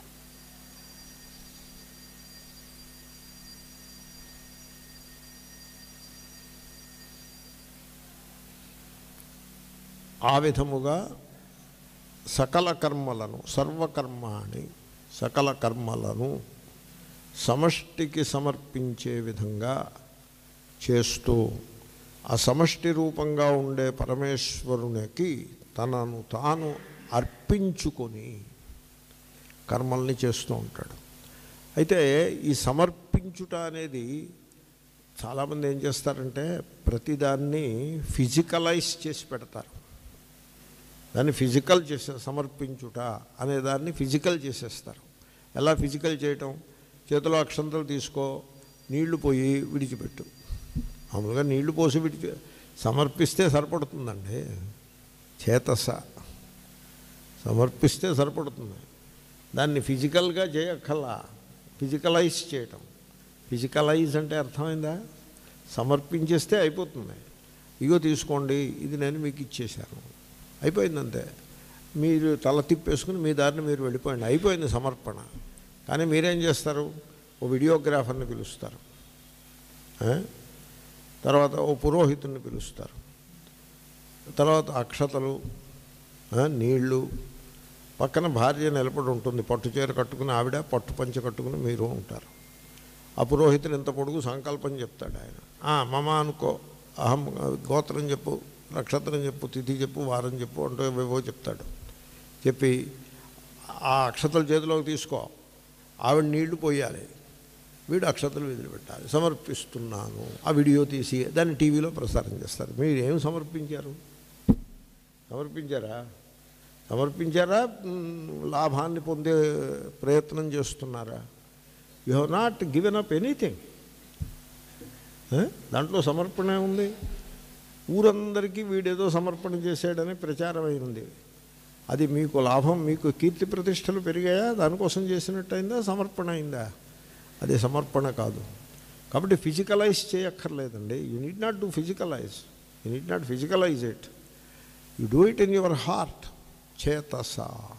ఆ విధముగా సకల కర్మలను, సర్వకర్మాణి సకల కర్మలను సమష్టికి సమర్పించే విధంగా చేస్తూ ఆ సమష్టి రూపంగా ఉండే పరమేశ్వరునికి తనను తాను అర్పించుకొని కర్మల్ని చేస్తూ ఉంటాడు. అయితే ఈ సమర్పించుట అనేది చాలామంది ఏం చేస్తారంటే ప్రతిదాన్ని ఫిజికలైజ్ చేసి పెడతారు. దాన్ని ఫిజికల్ చేసే సమర్పించుట అనే దాన్ని ఫిజికల్ చేసేస్తారు. ఎలా ఫిజికల్ చేయటం? చేతిలో అక్షంతలు తీసుకో, నీళ్లు పోయి విడిచిపెట్టు. మామూలుగా నీళ్లు పోసి విడిచి సమర్పిస్తే సరిపడుతుందండి. చేతస సమర్పిస్తే సరిపడుతుంది. దాన్ని ఫిజికల్గా చేయక్కల్లా, ఫిజికలైజ్ చేయటం. ఫిజికలైజ్ అంటే అర్థమైందా? సమర్పించేస్తే అయిపోతుంది. ఇగో తీసుకోండి, ఇది నేను మీకు ఇచ్చేశాను, అయిపోయిందంతే. మీరు తల తిప్పేసుకుని మీ దారిని మీరు వెళ్ళిపోయింది, అయిపోయింది సమర్పణ. కానీ మీరేం చేస్తారు, ఓ వీడియోగ్రాఫర్ని పిలుస్తారు, తర్వాత ఓ పురోహితుడిని పిలుస్తారు, తర్వాత అక్షతలు, నీళ్ళు, పక్కన భార్య నిలబడి ఉంటుంది, పట్టు చీర కట్టుకుని ఆవిడ పట్టు పంచ కట్టుకుని మీరు ఉంటారు. ఆ పురోహితుడు ఎంత పొడుగు సంకల్పం చెప్తాడు ఆయన, మమ అనుకో, అహం గోత్రం చెప్పు, నక్షత్రం చెప్పు, తిథి చెప్పు, వారం చెప్పు అంటూ ఏవేవో చెప్తాడు. చెప్పి ఆ అక్షతలు చేతిలోకి తీసుకో, ఆవిడ నీళ్లు పోయాలి, వీడు అక్షతలు వదిలిపెట్టాలి, సమర్పిస్తున్నాను. ఆ వీడియో తీసి దాన్ని టీవీలో ప్రసారం చేస్తారు. మీరు ఏం సమర్పించారు? సమర్పించారా? సమర్పించారా లాభాన్ని పొందే ప్రయత్నం చేస్తున్నారా? You have not given up anything. దాంట్లో సమర్పణ ఉంది. ఊరందరికీ వీడేదో సమర్పణ చేశాడని ప్రచారం అయింది. అది మీకు లాభం, మీకు కీర్తి ప్రతిష్టలు పెరిగాయా? దానికోసం చేసినట్టయిందా? సమర్పణ అయిందా? అది సమర్పణ కాదు. కాబట్టి ఫిజికలైజ్ చేయక్కర్లేదండి. You need not do physicalise, you need not physicalise it, you do it in your heart. చేతస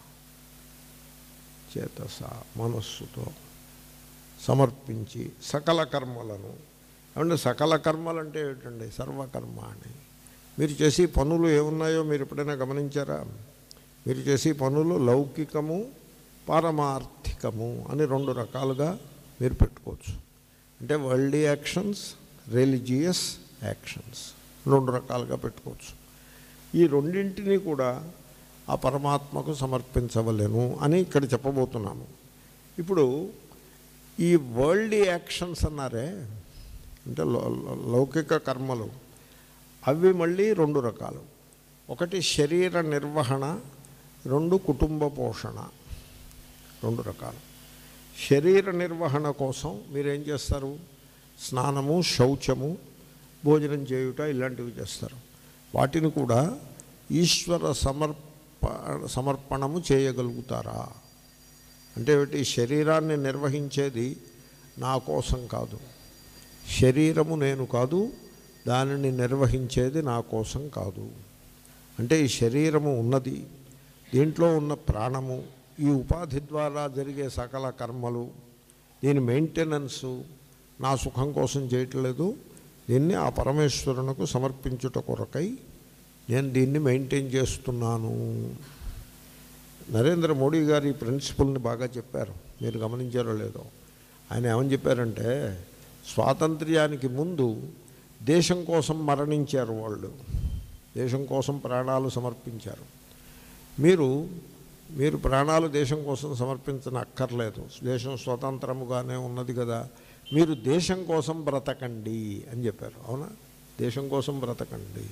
చేతస మనస్సుతో సమర్పించి సకల కర్మలను. ఏమంటే సకల కర్మలు అంటే ఏమిటండి? సర్వకర్మ అని. మీరు చేసే పనులు ఏమున్నాయో మీరు ఎప్పుడైనా గమనించారా? మీరు చేసే పనులు లౌకికము, పారమార్థికము అని రెండు రకాలుగా మీరు పెట్టుకోవచ్చు. అంటే వరల్డీ యాక్షన్స్, రిలీజియస్ యాక్షన్స్ రెండు రకాలుగా పెట్టుకోవచ్చు. ఈ రెండింటినీ కూడా ఆ పరమాత్మకు సమర్పించవలెను అని ఇక్కడ చెప్పబోతున్నాము. ఇప్పుడు ఈ వరల్డీ యాక్షన్స్ అన్నారే, అంటే లౌకిక కర్మలు, అవి మళ్ళీ రెండు రకాలు. ఒకటి శరీర నిర్వహణ, రెండు కుటుంబ పోషణ. రెండు రకాలు. శరీర నిర్వహణ కోసం మీరేం చేస్తారు? స్నానము, శౌచము, భోజనం చేయుట ఇలాంటివి చేస్తారు. వాటిని కూడా ఈశ్వర సమర్ప సమర్పణము చేయగలుగుతారా? అంటే ఏమిటి? శరీరాన్ని నిర్వహించేది నా కోసం కాదు, శరీరము నేను కాదు, దానిని నిర్వహించేది నా కోసం కాదు. అంటే ఈ శరీరము ఉన్నది, దీంట్లో ఉన్న ప్రాణము, ఈ ఉపాధి ద్వారా జరిగే సకల కర్మలు, దీని మెయింటెనెన్సు నా సుఖం కోసం చేయట్లేదు, దీన్ని ఆ పరమేశ్వరునకు సమర్పించుట కొరకై నేను దీన్ని మెయింటైన్ చేస్తున్నాను. నరేంద్ర మోడీ గారు ఈ ప్రిన్సిపల్ని బాగా చెప్పారు, మీరు గమనించారో లేదో. ఆయన ఏమని చెప్పారంటే, స్వాతంత్ర్యానికి ముందు దేశం కోసం మరణించారు వాళ్ళు, దేశం కోసం ప్రాణాలు సమర్పించారు. మీరు మీరు ప్రాణాలు దేశం కోసం సమర్పించని అక్కర్లేదు, దేశం స్వతంత్రముగానే ఉన్నది కదా, మీరు దేశం కోసం బ్రతకండి అని చెప్పారు. అవునా? దేశం కోసం బ్రతకండి,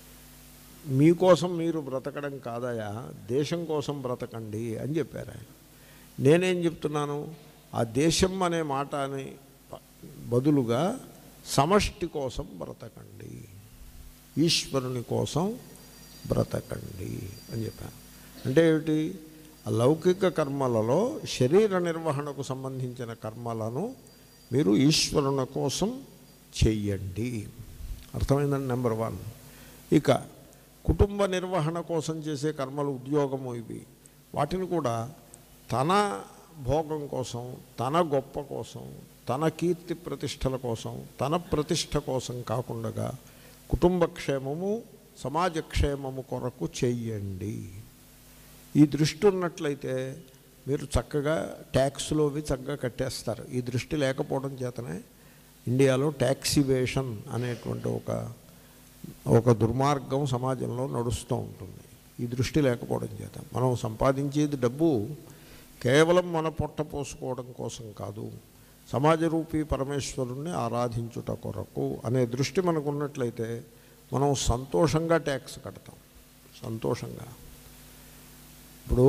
మీకోసం మీరు బ్రతకడం కాదయా, దేశం కోసం బ్రతకండి అని చెప్పారు ఆయన. నేనేం చెప్తున్నాను, ఆ దేశం అనే మాట అని బదులుగా సమష్టి కోసం బ్రతకండి, ఈశ్వరుని కోసం బ్రతకండి అని చెప్పాను. అంటే ఏమిటి? ఆ లౌకిక కర్మలలో శరీర నిర్వహణకు సంబంధించిన కర్మలను మీరు ఈశ్వరుని కోసం చెయ్యండి. అర్థమైందండి? Number one. ఇక కుటుంబ నిర్వహణ కోసం చేసే కర్మలు, ఉద్యోగము, ఇవి వాటిని కూడా తన భోగం కోసం, తన గొప్ప కోసం, తన కీర్తి ప్రతిష్టల కోసం, తన ప్రతిష్ట కోసం కాకుండా కుటుంబ క్షేమము, సమాజ క్షేమము కొరకు చెయ్యండి. ఈ దృష్టి ఉన్నట్లయితే మీరు చక్కగా ట్యాక్స్లో అవి చక్కగా కట్టేస్తారు. ఈ దృష్టి లేకపోవడం చేతనే ఇండియాలో ట్యాక్స్ ఇవేషన్ అనేటువంటి ఒక ఒక దుర్మార్గం సమాజంలో నడుస్తూ ఉంటుంది. ఈ దృష్టి లేకపోవడం చేత మనం సంపాదించేది డబ్బు కేవలం మన పొట్ట పోసుకోవడం కోసం కాదు, సమాజ రూపీ పరమేశ్వరుణ్ణి ఆరాధించుట కొరకు అనే దృష్టి మనకు ఉన్నట్లయితే మనం సంతోషంగా ట్యాక్స్ కడతాం. సంతోషంగా. ఇప్పుడు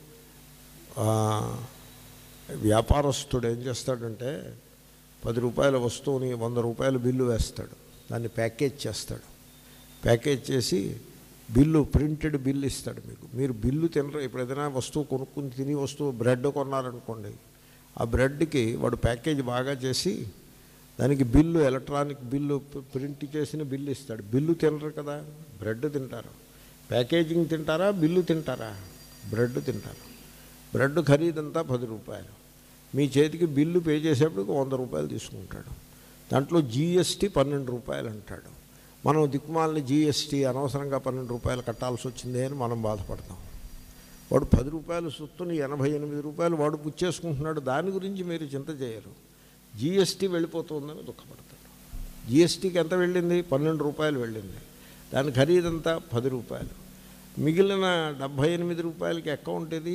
వ్యాపారస్తుడు ఏం చేస్తాడంటే, పది రూపాయల వస్తువుని వంద రూపాయల బిల్లు వేస్తాడు, దాన్ని ప్యాకేజ్ చేస్తాడు. ప్యాకేజ్ చేసి బిల్లు, ప్రింటెడ్ బిల్లు ఇస్తాడు మీకు. మీరు బిల్లు తినరు. ఇప్పుడు ఏదైనా వస్తువు కొనుక్కుని తిని వస్తువు బ్రెడ్ కొన్నారనుకోండి, ఆ బ్రెడ్కి వాడు ప్యాకేజ్ బాగా చేసి దానికి బిల్లు, ఎలక్ట్రానిక్ బిల్లు ప్రింట్ చేసిన బిల్లు ఇస్తాడు. బిల్లు తినరు కదా, బ్రెడ్ తింటారు. ప్యాకేజింగ్ తింటారా, బిల్లు తింటారా? బ్రెడ్ తింటారు. బ్రెడ్ ఖరీదంతా పది రూపాయలు. మీ చేతికి బిల్లు పే చేసేప్పటికి వంద రూపాయలు తీసుకుంటాడు. దాంట్లో జీఎస్టీ పన్నెండు రూపాయలు అంటాడు. మనం దిక్కుమాలని జీఎస్టీ అనవసరంగా పన్నెండు రూపాయలు కట్టాల్సి వచ్చిందే అని మనం బాధపడతాం. వాడు పది రూపాయలు సొత్తుని ఎనభై ఎనిమిది రూపాయలు వాడు పుచ్చేసుకుంటున్నాడు. దాని గురించి మీరు చింత చేయరు. జీఎస్టీ వెళ్ళిపోతుందని దుఃఖపడతాడు. జీఎస్టీకి ఎంత వెళ్ళింది? పన్నెండు రూపాయలు వెళ్ళింది. దాని ఖరీదంతా పది రూపాయలు. మిగిలిన డెబ్భై ఎనిమిది రూపాయలకి అకౌంట్ ఇది.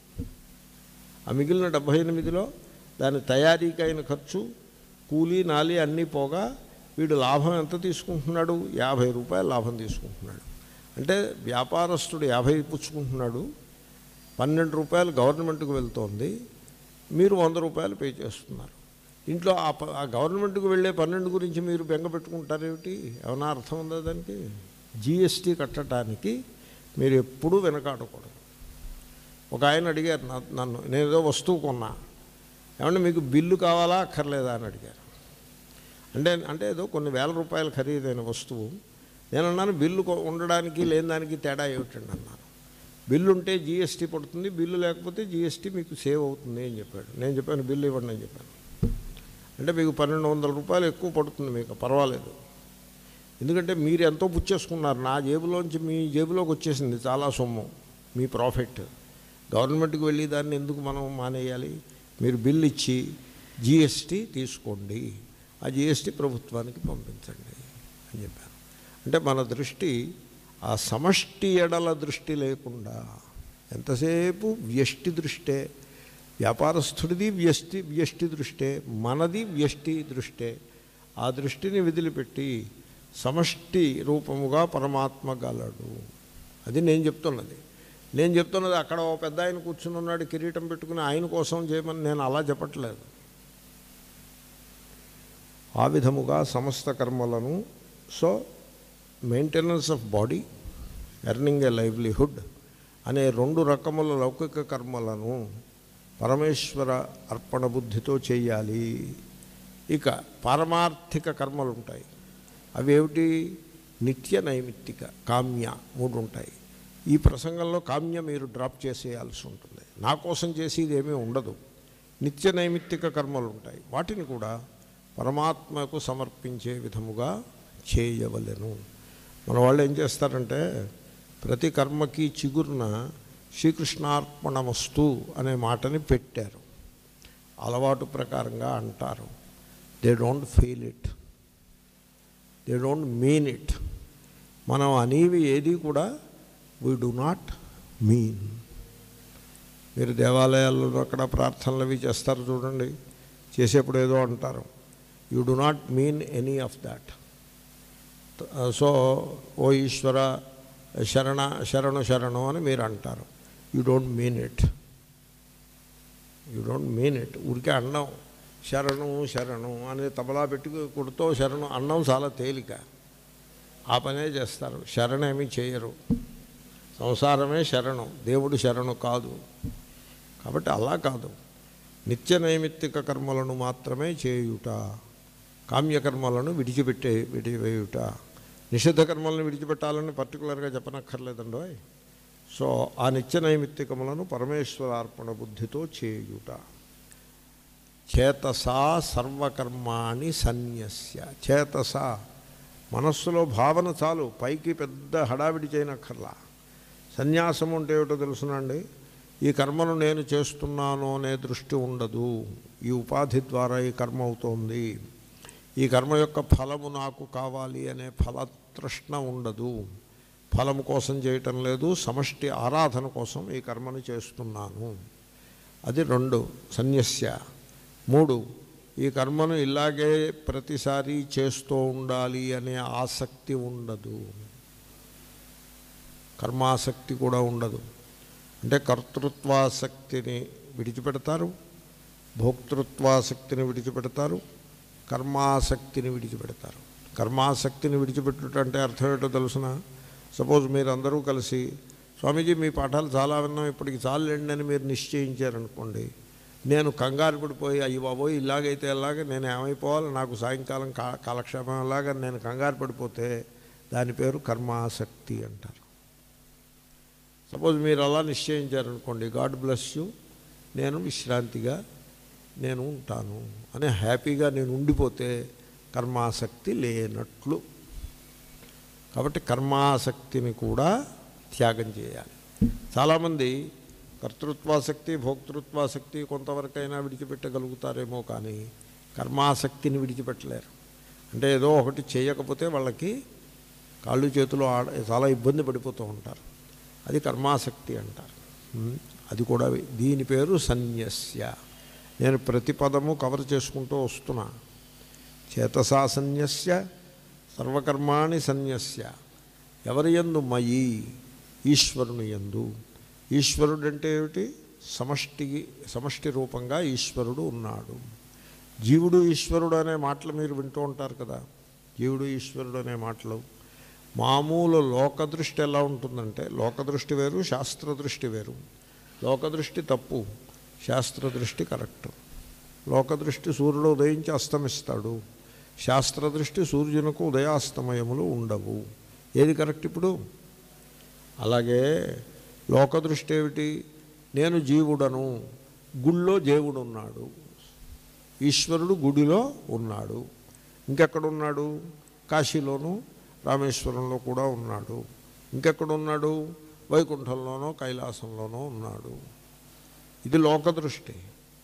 ఆ మిగిలిన డెబ్భై ఎనిమిదిలో దాని తయారీకి అయిన ఖర్చు, కూలీ నాలి అన్నీ పోగా వీడు లాభం ఎంత తీసుకుంటున్నాడు? యాభై రూపాయలు లాభం తీసుకుంటున్నాడు. అంటే వ్యాపారస్తుడు యాభై పుచ్చుకుంటున్నాడు, పన్నెండు రూపాయలు గవర్నమెంట్కి వెళ్తోంది, మీరు వంద రూపాయలు పే చేస్తున్నారు. ఇంట్లో ఆ గవర్నమెంట్కి వెళ్ళే పన్నెండు గురించి మీరు బెంగ పెట్టుకుంటారేమిటి? ఏమన్నా అర్థం ఉందా దానికి? జీఎస్టీ కట్టడానికి మీరు ఎప్పుడూ వెనకాడకూడదు. ఒక ఆయన అడిగారు నన్ను, నేను ఏదో వస్తువు కొన్నా, ఏమంటే మీకు బిల్లు కావాలా అక్కర్లేదా అని అడిగారు. అంటే అంటే ఏదో కొన్ని వేల రూపాయలు ఖరీదైన వస్తువు. నేను అన్నాను బిల్లు ఉండడానికి లేని దానికి తేడా ఏమిటండి అన్నాను. బిల్లు ఉంటే జీఎస్టీ పడుతుంది, బిల్లు లేకపోతే జీఎస్టీ మీకు సేవ్ అవుతుంది అని చెప్పాడు. నేను చెప్పాను బిల్లు ఇవ్వండి అని చెప్పాను. అంటే మీకు పన్నెండు వందల రూపాయలు ఎక్కువ పడుతుంది, మీకు పర్వాలేదు, ఎందుకంటే మీరు ఎంతో పుచ్చేసుకున్నారు. నా జేబులోంచి మీ జేబులోకి వచ్చేసింది చాలా సొమ్ము, మీ ప్రాఫిట్. గవర్నమెంట్కి వెళ్ళి దాన్ని ఎందుకు మనం మానేయాలి? మీరు బిల్లు ఇచ్చి జీఎస్టీ తీసుకోండి, ఆ జీఎస్టీ ప్రభుత్వానికి పంపించండి అని చెప్పాను. అంటే మన దృష్టి ఆ సమష్టి ఎడల దృష్టి లేకుండా ఎంతసేపు వ్యష్టి దృష్టే, వ్యాపారస్తుడిది వ్యష్టి వ్యష్టి దృష్టే, మనది వ్యష్టి దృష్టే. ఆ దృష్టిని వదిలిపెట్టి సమష్టి రూపముగా పరమాత్మ గలడు. అది నేను చెప్తున్నది. నేను చెప్తున్నది అక్కడ ఓ పెద్ద ఆయన కూర్చుని ఉన్నాడు కిరీటం పెట్టుకుని, ఆయన కోసం చేయమని నేను అలా చెప్పట్లేదు. ఆ విధముగా సమస్త కర్మలను, so maintenance of body, earning a livelihood అనే రెండు రకముల లౌకిక కర్మలను పరమేశ్వర అర్పణ బుద్ధితో చేయాలి. ఇక పారమార్థిక కర్మలు ఉంటాయి. అవి ఏమిటి? నిత్య నైమిత్తిక, కామ్య మూడు ఉంటాయి. ఈ ప్రసంగంలో కామ్య మీరు డ్రాప్ చేసేయాల్సి ఉంటుంది. నా కోసం చేసేది ఏమీ ఉండదు. నిత్య నైమిత్తిక కర్మలు ఉంటాయి. వాటిని కూడా పరమాత్మకు సమర్పించే విధముగా చేయవలెను. మన వాళ్ళు ఏం చేస్తారంటే ప్రతి కర్మకి చిగురున శ్రీకృష్ణార్పణమస్తు అనే మాటని పెట్టారు. అలవాటు ప్రకారంగా అంటారు. They don't feel it, they don't mean it. మనం అనేవి ఏది కూడా వీ డు నాట్ మీన్. మీరు దేవాలయాల్లో అక్కడ ప్రార్థనలు అవి చేస్తారు చూడండి, చేసేప్పుడు ఏదో అంటారు, you do not mean any of that. So ఓ ఈశ్వర శరణ శరణు శరణు అని మీరు అంటారు. You don't mean it, you don't mean it. ఊరికే అన్నం శరణు శరణు అని తబలా పెట్టి కొడుతో శరణు అన్నం చాలా తేలిక, ఆ పనే చేస్తారు. శరణేమీ చేయరు. సంసారమే శరణం, దేవుడు శరణు కాదు. కాబట్టి అలా కాదు. నిత్య నైమిత్తిక కర్మలను మాత్రమే చేయుట, కామ్యకర్మలను విడిచిపెట్టే విడివేయుట. నిషిద్ధ కర్మలను విడిచిపెట్టాలని పర్టికులర్గా చెప్పనక్కర్లేదండో. సో ఆ నిత్య నైమిత్తికములను పరమేశ్వరార్పణ బుద్ధితో చేయుట. చేతసా సర్వకర్మాణి సన్యస్య. చేతస మనస్సులో భావన చాలు, పైకి పెద్ద హడావిడి చేయనక్కర్లా. సన్యాసం అంటే ఏమిటో తెలుసునండి? ఈ కర్మను నేను చేస్తున్నాను అనే దృష్టి ఉండదు. ఈ ఉపాధి ద్వారా ఈ కర్మ అవుతోంది, ఈ కర్మ యొక్క ఫలము నాకు కావాలి అనే ఫలతృష్ణ ఉండదు. ఫలము కోసం చేయటం లేదు, సమష్టి ఆరాధన కోసం ఈ కర్మను చేస్తున్నాను. అది రెండు, సన్యస్య. మూడు, ఈ కర్మను ఇలాగే ప్రతిసారి చేస్తూ ఉండాలి అనే ఆసక్తి ఉండదు, కర్మాసక్తి కూడా ఉండదు. అంటే కర్తృత్వాసక్తిని విడిచిపెడతారు, భోక్తృత్వాసక్తిని విడిచిపెడతారు, కర్మాసక్తిని విడిచిపెడతారు. కర్మాసక్తిని విడిచిపెట్టుట అంటే అర్థం ఏంటో తెలుసిన? సపోజ్ మీరందరూ కలిసి స్వామీజీ మీ పాఠాలు చాలా విన్నాం, ఇప్పటికి చాలండి అని మీరు నిశ్చయించారనుకోండి. నేను కంగారు పడిపోయి అయ్యి బాబోయ్ ఇలాగైతే ఎలాగ, నేను ఏమైపోవాలి, నాకు సాయంకాలం కా కాలక్షేపం ఎలాగ నేను కంగారు పడిపోతే దాని పేరు కర్మాసక్తి అంటారు. సపోజ్ మీరు అలా నిశ్చయించారనుకోండి, గాడ్ బ్లెస్ యూ, నేను విశ్రాంతిగా నేను ఉంటాను అని హ్యాపీగా నేను ఉండిపోతే కర్మాసక్తి లేనట్లు. కాబట్టి కర్మాసక్తిని కూడా త్యాగం చేయాలి. చాలామంది కర్తృత్వాసక్తి భోక్తృత్వాసక్తి కొంతవరకైనా విడిచిపెట్టగలుగుతారేమో, కానీ కర్మాసక్తిని విడిచిపెట్టలేరు. అంటే ఏదో ఒకటి చేయకపోతే వాళ్ళకి కాళ్ళు చేతులు ఆడ చాలా ఇబ్బంది పడిపోతూ ఉంటారు. అది కర్మాసక్తి అంటారు. అది కూడా దీని పేరు సన్యస్య. నేను ప్రతి పదము కవర్ చేసుకుంటూ వస్తున్నా. చేతసా సన్యస్య సర్వకర్మాణి సన్యస్య. ఎవరి యందు మయి, ఈశ్వరుని యందు. ఈశ్వరుడు అంటే ఏమిటి? సమష్టికి సమష్టి రూపంగా ఈశ్వరుడు ఉన్నాడు. జీవుడు ఈశ్వరుడు అనే మాటలు మీరు వింటూ ఉంటారు కదా. జీవుడు ఈశ్వరుడు అనే మాటలు మామూలు లోకదృష్టి ఎలా ఉంటుందంటే, లోకదృష్టి వేరు, శాస్త్రదృష్టి వేరు. లోకదృష్టి తప్పు, శాస్త్రదృష్టి కరెక్ట్. లోకదృష్టి సూర్యుడు ఉదయించి అస్తమిస్తాడు, శాస్త్రదృష్టి సూర్యునికి ఉదయాస్తమయములు ఉండవు. ఏది కరెక్ట్ ఇప్పుడు? అలాగే లోకదృష్టి ఏమిటి? నేను జీవుడను, గుళ్ళో దేవుడు ఉన్నాడు, ఈశ్వరుడు గుడిలో ఉన్నాడు. ఇంకెక్కడున్నాడు? కాశీలోను రామేశ్వరంలో కూడా ఉన్నాడు. ఇంకెక్కడున్నాడు? వైకుంఠంలోనో కైలాసంలోనో ఉన్నాడు. ఇది లోకదృష్టి.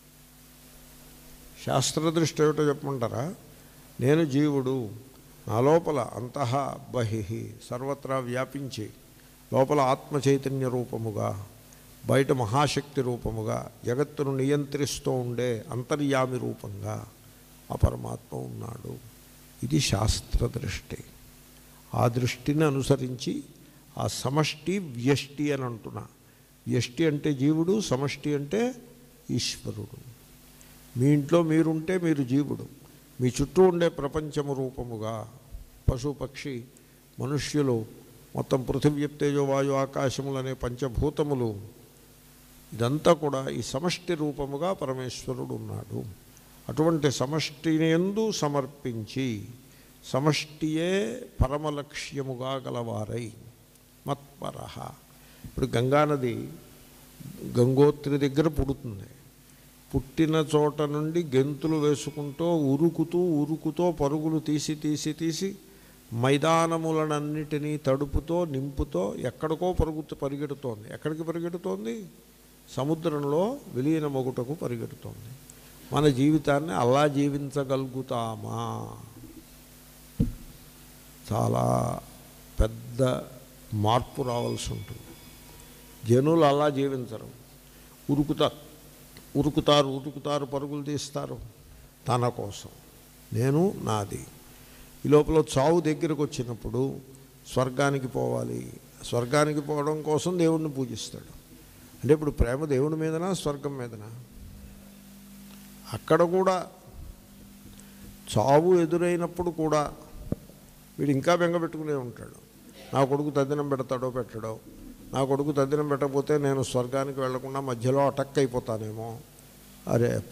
శాస్త్రదృష్టి ఏమిటో చెప్పమంటారా? నేను జీవుడు, నా లోపల అంతః బహిః సర్వత్రా వ్యాపించి లోపల ఆత్మ చైతన్య రూపముగా, బయట మహాశక్తి రూపముగా, జగత్తును నియంత్రిస్తూ ఉండే అంతర్యామి రూపంగా ఆ పరమాత్మ ఉన్నాడు. ఇది శాస్త్రదృష్టి. ఆ దృష్టిని అనుసరించి ఆ సమష్టి వ్యష్టి అని అంటున్నా. వ్యష్టి అంటే జీవుడు, సమష్టి అంటే ఈశ్వరుడు. మీ ఇంట్లో మీరుంటే మీరు జీవుడు, మీ చుట్టూ ఉండే ప్రపంచము రూపముగా పశు పక్షి మనుష్యులు మొత్తం పృథివీ తేజో వాయు ఆకాశములు అనే పంచభూతములు, ఇదంతా కూడా ఈ సమష్టి రూపముగా పరమేశ్వరుడు ఉన్నాడు. అటువంటి సమష్టిని యందు సమర్పించి సమష్టియే పరమలక్ష్యముగా గలవారై మత్పరః. ఇప్పుడు గంగానది గంగోత్రి దగ్గర పుడుతుంది. పుట్టిన చోట నుండి గెంతులు వేసుకుంటూ ఉరుకుతూ ఉరుకుతో పరుగులు తీసి తీసి తీసి మైదానములనన్నిటినీ తడుపుతో నింపుతో ఎక్కడికో పరుగుతూ పరిగెడుతోంది. ఎక్కడికి పరిగెడుతోంది? సముద్రంలో విలీనమొగుటకు పరిగెడుతోంది. మన జీవితాన్ని అలా జీవించగలుగుతామా? చాలా పెద్ద మార్పు రావాల్సి ఉంటుంది. జనులు అలా జీవించరు. ఉరుకుతా ఉరుకుతారు ఉరుకుతారు పరుగులు తీస్తారు తన కోసం, నేను నాది. ఈ లోపల చావు దగ్గరకు వచ్చినప్పుడు స్వర్గానికి పోవాలి, స్వర్గానికి పోవడం కోసం దేవుణ్ణి పూజిస్తాడు. అంటే ఇప్పుడు ప్రేమ దేవుడి మీదనా స్వర్గం మీదనా? అక్కడ కూడా చావు ఎదురైనప్పుడు కూడా వీడు ఇంకా బెంగపెట్టుకునే ఉంటాడు. నా కొడుకు తద్దినం పెడతాడో పెట్టడో, నా కొడుకు తద్దినం పెట్టకపోతే నేను స్వర్గానికి వెళ్లకుండా మధ్యలో అటక్ అయిపోతానేమో. అరే అప్ప,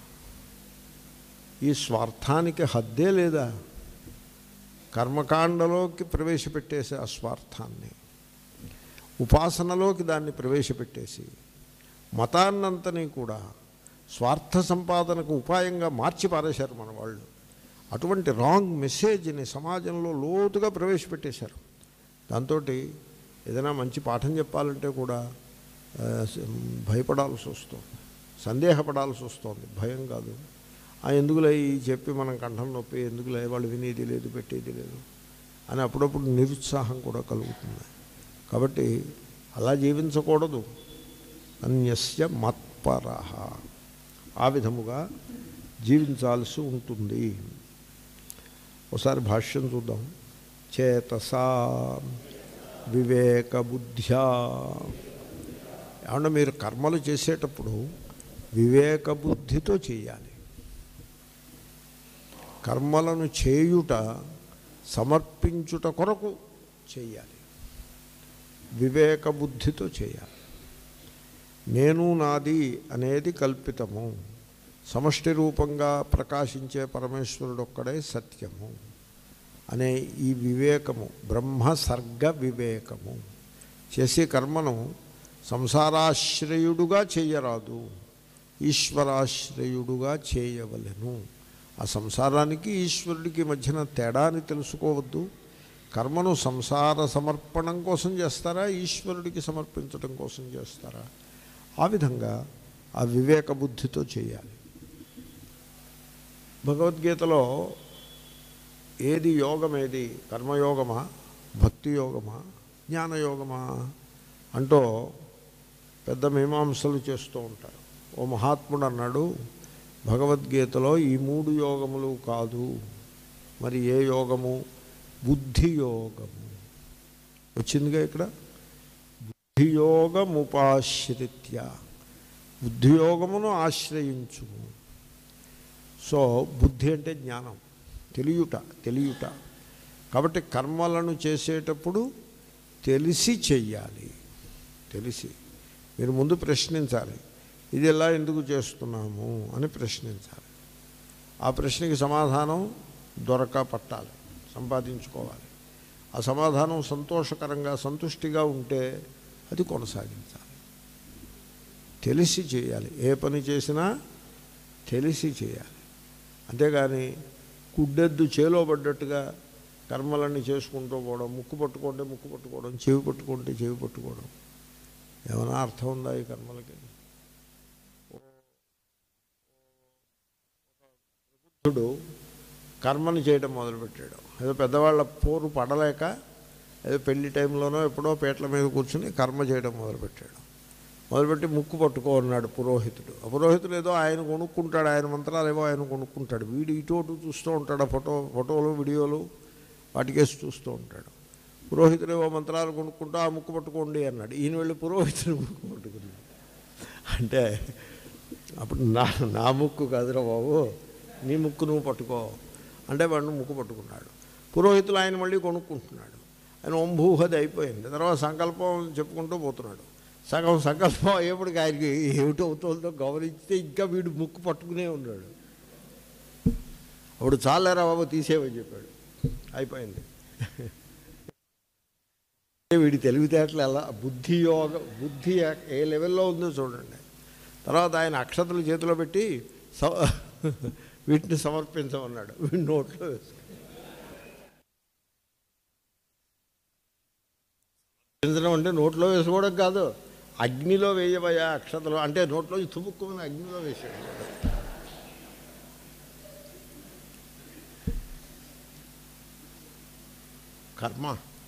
ఈ స్వార్థానికి హద్దే లేదా? కర్మకాండలోకి ప్రవేశపెట్టేసి ఆ స్వార్థాన్ని, ఉపాసనలోకి దాన్ని ప్రవేశపెట్టేసి మతాన్నంతని కూడా స్వార్థ సంపాదనకు ఉపాయంగా మార్చి పారేశారు మన వాళ్ళు. అటువంటి రాంగ్ మెసేజ్ని సమాజంలో లోతుగా ప్రవేశపెట్టేశారు. దాంతో ఏదైనా మంచి పాఠం చెప్పాలంటే కూడా భయపడాల్సి వస్తుంది, సందేహపడాల్సి వస్తుంది. భయం కాదు, ఆ ఎందుకులే ఈ చెప్పి మనం కంఠం నొప్పి, ఎందుకులే వాళ్ళు వినేది లేదు పెట్టేది లేదు అని అప్పుడప్పుడు నిరుత్సాహం కూడా కలుగుతుంది. కాబట్టి అలా జీవించకూడదు. అన్యస్య మత్పరః, ఆ విధముగా జీవించాల్సి ఉంటుంది. ఒకసారి భాష్యం చూద్దాం. చేతసా వివేక బుద్ధ్యా. ఏమన్నా మీరు కర్మలు చేసేటప్పుడు వివేక బుద్ధితో చేయాలి. కర్మలను చేయుట సమర్పించుట కొరకు చేయాలి, వివేక బుద్ధితో చేయాలి. నేను నాది అనేది కల్పితము, సమష్టి రూపంగా ప్రకాశించే పరమేశ్వరుడు ఒక్కడే సత్యము అనే ఈ వివేకము, బ్రహ్మ సర్గ వివేకము చేసే కర్మను సంసారాశ్రయుడుగా చేయరాదు, ఈశ్వరాశ్రయుడుగా చేయవలెను. ఆ సంసారానికి ఈశ్వరుడికి మధ్యన తేడాని తెలుసుకోవద్దు. కర్మను సంసార సమర్పణం కోసం చేస్తారా, ఈశ్వరుడికి సమర్పించడం కోసం చేస్తారా? ఆ విధంగా ఆ వివేక బుద్ధితో చేయాలి. భగవద్గీతలో ఏది యోగం, ఏది కర్మయోగమా, భక్తి యోగమా, జ్ఞానయోగమా అంటూ పెద్ద మీమాంసలు చేస్తూ ఉంటారు. ఓ మహాత్ముడు అన్నాడు, భగవద్గీతలో ఈ మూడు యోగములు కాదు, మరి ఏ యోగము? బుద్ధి యోగము వచ్చిందిగా ఇక్కడ. బుద్ధియోగముపాశ్రిత్య, బుద్ధియోగమును ఆశ్రయించుము. సో బుద్ధి అంటే జ్ఞానం, తెలియుట, తెలియుట. కాబట్టి కర్మలను చేసేటప్పుడు తెలిసి చెయ్యాలి. తెలిసి మీరు ముందు ప్రశ్నించాలి, ఇది ఎలా ఎందుకు చేస్తున్నాము అని ప్రశ్నించాలి. ఆ ప్రశ్నకి సమాధానం దొరక పట్టాలి, సంపాదించుకోవాలి. ఆ సమాధానం సంతోషకరంగా సంతుష్టిగా ఉంటే అది కొనసాగించాలి. తెలిసి చేయాలి, ఏ పని చేసినా తెలిసి చేయాలి. అంతేగాని కుడ్డెద్దు చేలో పడ్డట్టుగా కర్మలన్నీ చేసుకుంటూ పోవడం, ముక్కు పట్టుకుంటే ముక్కు పట్టుకోవడం, చెవి పట్టుకుంటే చెవి పట్టుకోవడం, ఏమైనా అర్థం ఉందా ఈ కర్మలకి? బుద్ధుడు కర్మని చేయడం మొదలుపెట్టాడు. ఏదో పెద్దవాళ్ళ పోరు పడలేక ఏదో పెళ్లి టైంలోనో ఎప్పుడో పీటల మీద కూర్చుని కర్మ చేయడం మొదలుపెట్టాడు. మొదలుపెట్టి ముక్కు పట్టుకో అన్నాడు పురోహితుడు. ఆ పురోహితుడు ఏదో ఆయన కొనుక్కుంటాడు, ఆయన మంత్రాలు ఏవో ఆయన కొనుక్కుంటాడు. వీడు ఇటు అటు చూస్తూ ఉంటాడు, ఆ ఫోటో ఫోటోలు వీడియోలు వాటికేసి చూస్తూ ఉంటాడు. పురోహితుడు ఏవో మంత్రాలు కొనుక్కుంటూ ఆ ముక్కు పట్టుకోండి అన్నాడు. ఈయన వెళ్ళి పురోహితుడు ముక్కు పట్టుకున్నాడు. అంటే అప్పుడు నా నా ముక్కు కాదురా బాబు, నీ ముక్కు నువ్వు పట్టుకో అంటే వాడు ముక్కు పట్టుకున్నాడు. పురోహితులు ఆయన మళ్ళీ కొనుక్కుంటున్నాడు. ఆయన ఓంభూహది అయిపోయింది. తర్వాత సంకల్పం చెప్పుకుంటూ పోతున్నాడు. సగం సంకల్పం అయ్యేప్పటికి ఆయనకి ఏమిటవుతుందో గమనిస్తే ఇంకా వీడు ముక్కు పట్టుకునే ఉన్నాడు. అప్పుడు చాలేరా బాబు తీసేవని చెప్పాడు. అయిపోయింది. వీడి తెలివితేటలు ఎలా, బుద్ధి యోగ బుద్ధి ఏ లెవెల్లో ఉందో చూడండి. తర్వాత ఆయన అక్షతలు చేతిలో పెట్టి వీటిని సమర్పించమన్నాడు. వీడి నోట్లో వేసుకుంచడం అంటే నోట్లో వేసుకోవడం కాదు, అగ్నిలో వేయబోయా అక్షతలు అంటే నోట్లో తుపుక్కుని అగ్నిలో వేసాడు. కర్మ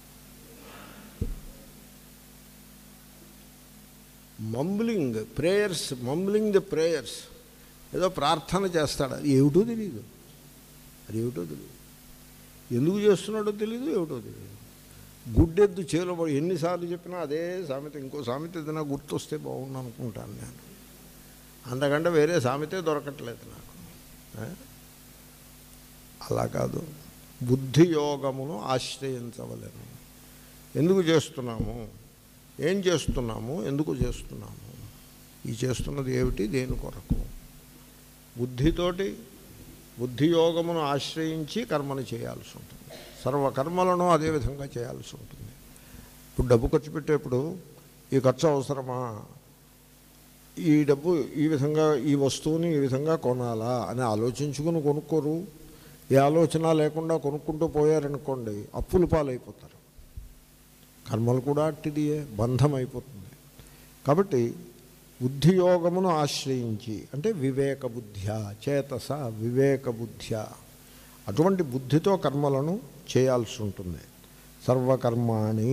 mumbling prayers, mumbling the prayers, ఏదో ప్రార్థన చేస్తాడు. అది ఏమిటో తెలియదు, అది ఏమిటో తెలియదు, ఎందుకు చేస్తున్నాడో తెలీదు, ఏమిటో తెలియదు. గుడ్డెద్దు చేలో ఎన్నిసార్లు చెప్పినా అదే సామెత. ఇంకో సామెత ఏదైనా గుర్తొస్తే బాగుండు అనుకుంటాను నేను. అంతకంటే వేరే సామెతే దొరకట్లేదు నాకు. అలా కాదు, బుద్ధి యోగమును ఆశ్రయించవలేను. ఎందుకు చేస్తున్నాము, ఏం చేస్తున్నాము, ఎందుకు చేస్తున్నాము, ఈ చేస్తున్నది ఏమిటి, దేని కొరకు? బుద్ధితోటి బుద్ధి యోగమును ఆశ్రయించి కర్మను చేయాల్సి ఉంటుంది. సర్వకర్మలను అదేవిధంగా చేయాల్సి ఉంటుంది. ఇప్పుడు డబ్బు ఖర్చు పెట్టేప్పుడు ఈ ఖర్చు అవసరమా, ఈ డబ్బు ఈ విధంగా ఈ వస్తువుని ఈ విధంగా కొనాలా అని ఆలోచించుకుని కొనుక్కోరు. ఏ ఆలోచన లేకుండా కొనుక్కుంటూ పోయారనుకోండి అప్పులు పాలైపోతారు. కర్మలు కూడా అట్టిదియే, బంధం అయిపోతుంది. కాబట్టి బుద్ధియోగమును ఆశ్రయించి అంటే వివేక బుద్ధ్యా చేతస వివేక బుద్ధ్యా, అటువంటి బుద్ధితో కర్మలను చేయాల్సి ఉంటుంది. సర్వకర్మాణి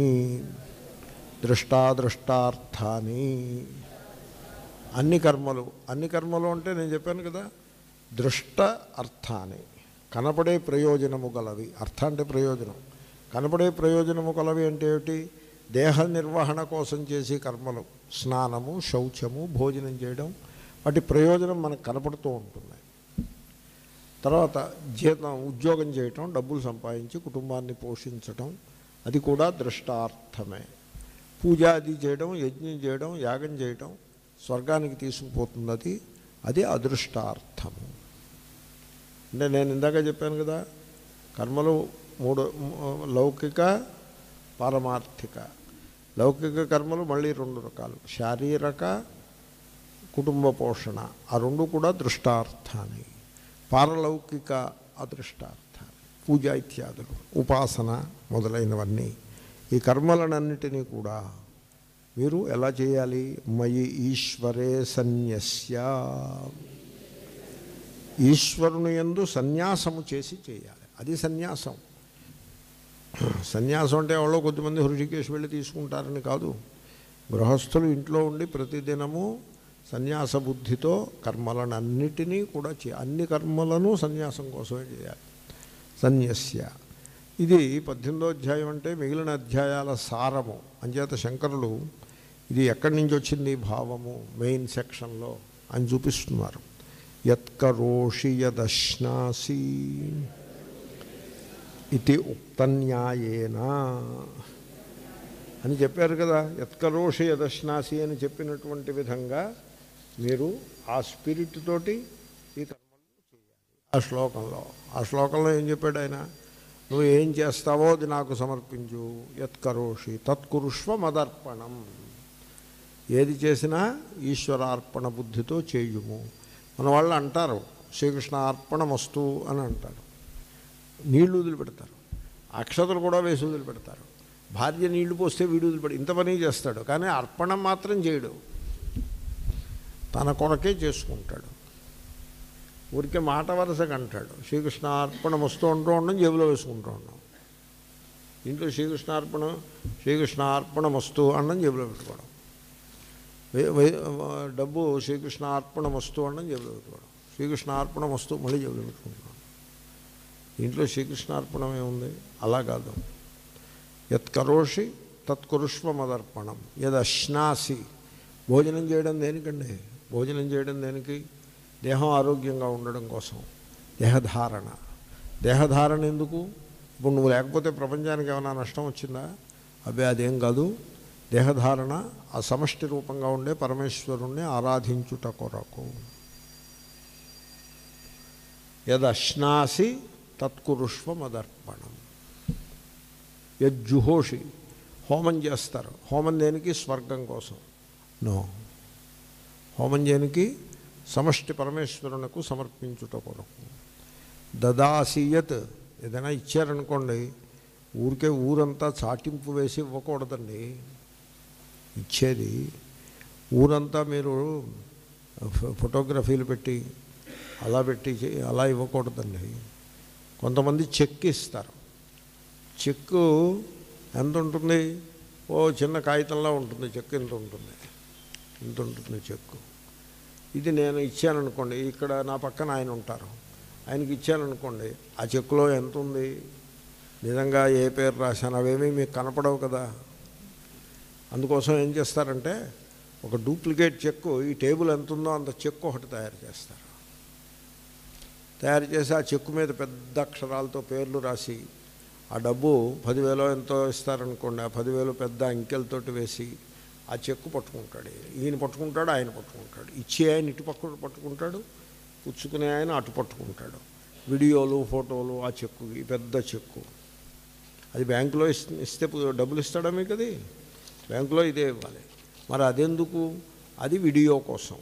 దృష్టాదృష్టార్థాని, అన్ని కర్మలు, అన్ని కర్మలు అంటే నేను చెప్పాను కదా, దృష్ట అర్థాన్ని, కనపడే ప్రయోజనము గలవి. అర్థ అంటే ప్రయోజనం, కనపడే ప్రయోజనము గలవి అంటే ఏమిటి? దేహ నిర్వహణ కోసం చేసే కర్మలు, స్నానము, శౌచము, భోజనం చేయడం, వాటి ప్రయోజనం మనకు కనపడుతూ ఉంటుంది. తర్వాత జీతం, ఉద్యోగం చేయటం, డబ్బులు సంపాదించి కుటుంబాన్ని పోషించటం, అది కూడా దృష్టార్థమే. పూజ అది చేయడం, యజ్ఞం చేయడం, యాగం చేయడం స్వర్గానికి తీసుకుపోతుంది, అది అది అదృష్టార్థము. అంటే నేను ఇందాక చెప్పాను కదా, కర్మలు మూడు, లౌకిక, పారమార్థిక. లౌకిక కర్మలు మళ్ళీ రెండు రకాలు, శారీరక, కుటుంబ పోషణ. ఆ రెండు కూడా దృష్టార్థాన్ని. పారలౌకిక అదృష్టార్థాన్ని, పూజ ఇత్యాదులు, ఉపాసన మొదలైనవన్నీ. ఈ కర్మలనన్నిటినీ కూడా మీరు ఎలా చేయాలి? మయి ఈశ్వరే సన్యస్య, ఈశ్వరుని యందు సన్యాసము చేసి చేయాలి. అది సన్యాసం. సన్యాసం అంటే ఎవరో కొద్దిమంది హృషికేశ్ వెళ్ళి తీసుకుంటారని కాదు. గృహస్థులు ఇంట్లో ఉండి ప్రతిదినము సన్యాస బుద్ధితో కర్మలనన్నిటినీ కూడా చే అన్ని కర్మలను సన్యాసం కోసమే చేయాలి. సన్యస్య. ఇది పద్దెనిమిదో అధ్యాయం అంటే మిగిలిన అధ్యాయాల సారము. అంచేత శంకరులు ఇది ఎక్కడి నుంచి వచ్చింది భావము మెయిన్ సెక్షన్లో అని చూపిస్తున్నారు. యత్కరోషి యదశ్నాసి ఇది ఉక్తన్యాయేన అని చెప్పారు కదా. యత్కరోషి యదశ్నాసి అని చెప్పినటువంటి విధంగా మీరు ఆ స్పిరిట్ తోటి ఈ కర్మలు చేయాలి. ఆ శ్లోకంలో ఆ శ్లోకంలో ఏం చెప్పాడు ఆయన? నువ్వు ఏం చేస్తావో అది నాకు సమర్పించు. యత్కరోషి తత్కురుష్వ మదర్పణం. ఏది చేసినా ఈశ్వరార్పణ బుద్ధితో చేయుము. మన వాళ్ళు అంటారు శ్రీకృష్ణ అర్పణమస్తు అని అంటారు. నీళ్లు వదిలిపెడతారు, అక్షతలు కూడా వేసి వదిలిపెడతారు. భార్య నీళ్లు పోస్తే వీడు వదిలిపెడతాడు. ఇంత పని చేస్తాడు, కానీ అర్పణం మాత్రం చేయడు. తన కొరకే చేసుకుంటాడు. ఊరికే మాట వరుసగా అంటాడు శ్రీకృష్ణ అర్పణం వస్తూ ఉంటూ ఉండడం, జేబులో వేసుకుంటూ ఉన్నాం. ఇంట్లో శ్రీకృష్ణార్పణం శ్రీకృష్ణార్పణం వస్తూ అనడం జేబులో పెట్టుకోవడం. డబ్బు శ్రీకృష్ణార్పణం వస్తూ అనడం జేబులో పెట్టుకోవడం. శ్రీకృష్ణార్పణం వస్తూ మళ్ళీ జేబులో పెట్టుకుంటున్నాం. ఇంట్లో శ్రీకృష్ణార్పణం ఏముంది? అలా కాదు. యత్కరోషి తత్కురుష్వ మదర్పణం. యదశ్నాసి. భోజనం చేయడం దేనికండి? భోజనం చేయడం దేనికి? దేహం ఆరోగ్యంగా ఉండడం కోసం. దేహధారణ. దేహధారణ ఎందుకు? ఇప్పుడు నువ్వు లేకపోతే ప్రపంచానికి ఏమైనా నష్టం వచ్చిందా? అబ్బే అదేం కాదు. దేహధారణ ఆ సమష్టి రూపంగా ఉండే పరమేశ్వరుణ్ణి ఆరాధించుట కొరకు. యదశ్నాసి తత్కురుష్వ మదర్పణం. యజ్జుహోషి. హోమం చేస్తారు. హోమం దేనికి? స్వర్గం కోసం. నో. హోమం దేనికి? సమష్టి పరమేశ్వరునకు సమర్పించుట కొరకు. దదాసియత్. ఏదైనా ఇచ్చారనుకోండి, ఊరికే ఊరంతా చాటింపు వేసి ఇవ్వకూడదండి. ఇచ్చేది ఊరంతా మీరు ఫోటోగ్రఫీలు పెట్టి అలా పెట్టి అలా ఇవ్వకూడదండి. కొంతమంది చెక్ ఇస్తారు. చెక్కు ఎంత ఉంటుంది? ఓ చిన్న కాగితంలా ఉంటుంది. చెక్కు ఎంత ఉంటుంది? ఎంత ఉంటుంది చెక్కు? ఇది నేను ఇచ్చాననుకోండి, ఇక్కడ నా పక్కన ఆయన ఉంటారు, ఆయనకి ఇచ్చాననుకోండి, ఆ చెక్కులో ఎంత ఉంది, నిజంగా ఏ పేరు రాశాను అవేమీ మీకు కనపడవు కదా. అందుకోసం ఏం చేస్తారంటే ఒక డూప్లికేట్ చెక్కు, ఈ టేబుల్ ఎంత ఉందో అంత చెక్కు ఒకటి తయారు చేస్తారు. తయారు చేసి ఆ చెక్కు మీద పెద్ద అక్షరాలతో పేర్లు రాసి ఆ డబ్బు పదివేలో ఎంతో ఇస్తారనుకోండి, ఆ పదివేలు పెద్ద అంకెలతోటి వేసి ఆ చెక్కు పట్టుకుంటాడు. ఈయన పట్టుకుంటాడు, ఆయన పట్టుకుంటాడు. ఇచ్చే ఆయన ఇటు పక్క పట్టుకుంటాడు, పుచ్చుకునే ఆయన అటు పట్టుకుంటాడు. వీడియోలు ఫోటోలు ఆ చెక్కు, ఈ పెద్ద చెక్కు. అది బ్యాంకులో ఇస్తే డబ్బులు ఇస్తాడా మీకు? అది బ్యాంకులో ఇదే ఇవ్వాలి. మరి అదెందుకు? అది వీడియో కోసం.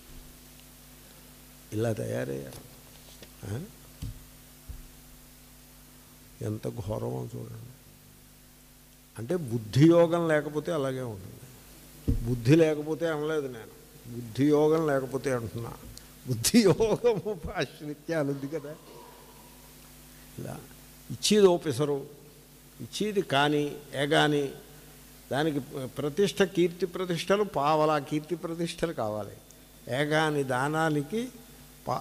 ఇలా తయారయ్యారు. ఎంత ఘోరమో చూడండి. అంటే బుద్ధియోగం లేకపోతే అలాగే ఉంటుంది. బుద్ధి లేకపోతే అనలేదు నేను, బుద్ధియోగం లేకపోతే అంటున్నా. బుద్ధియోగము ఆశ్రిత్యాలు ఉంది కదా. ఇలా ఇచ్చేది ఓపెసరు, ఇచ్చేది కానీ ఏ కానీ దానికి ప్రతిష్ట, కీర్తి ప్రతిష్టలు పావలా కీర్తి ప్రతిష్టలు కావాలి. ఏగాని దానానికి పా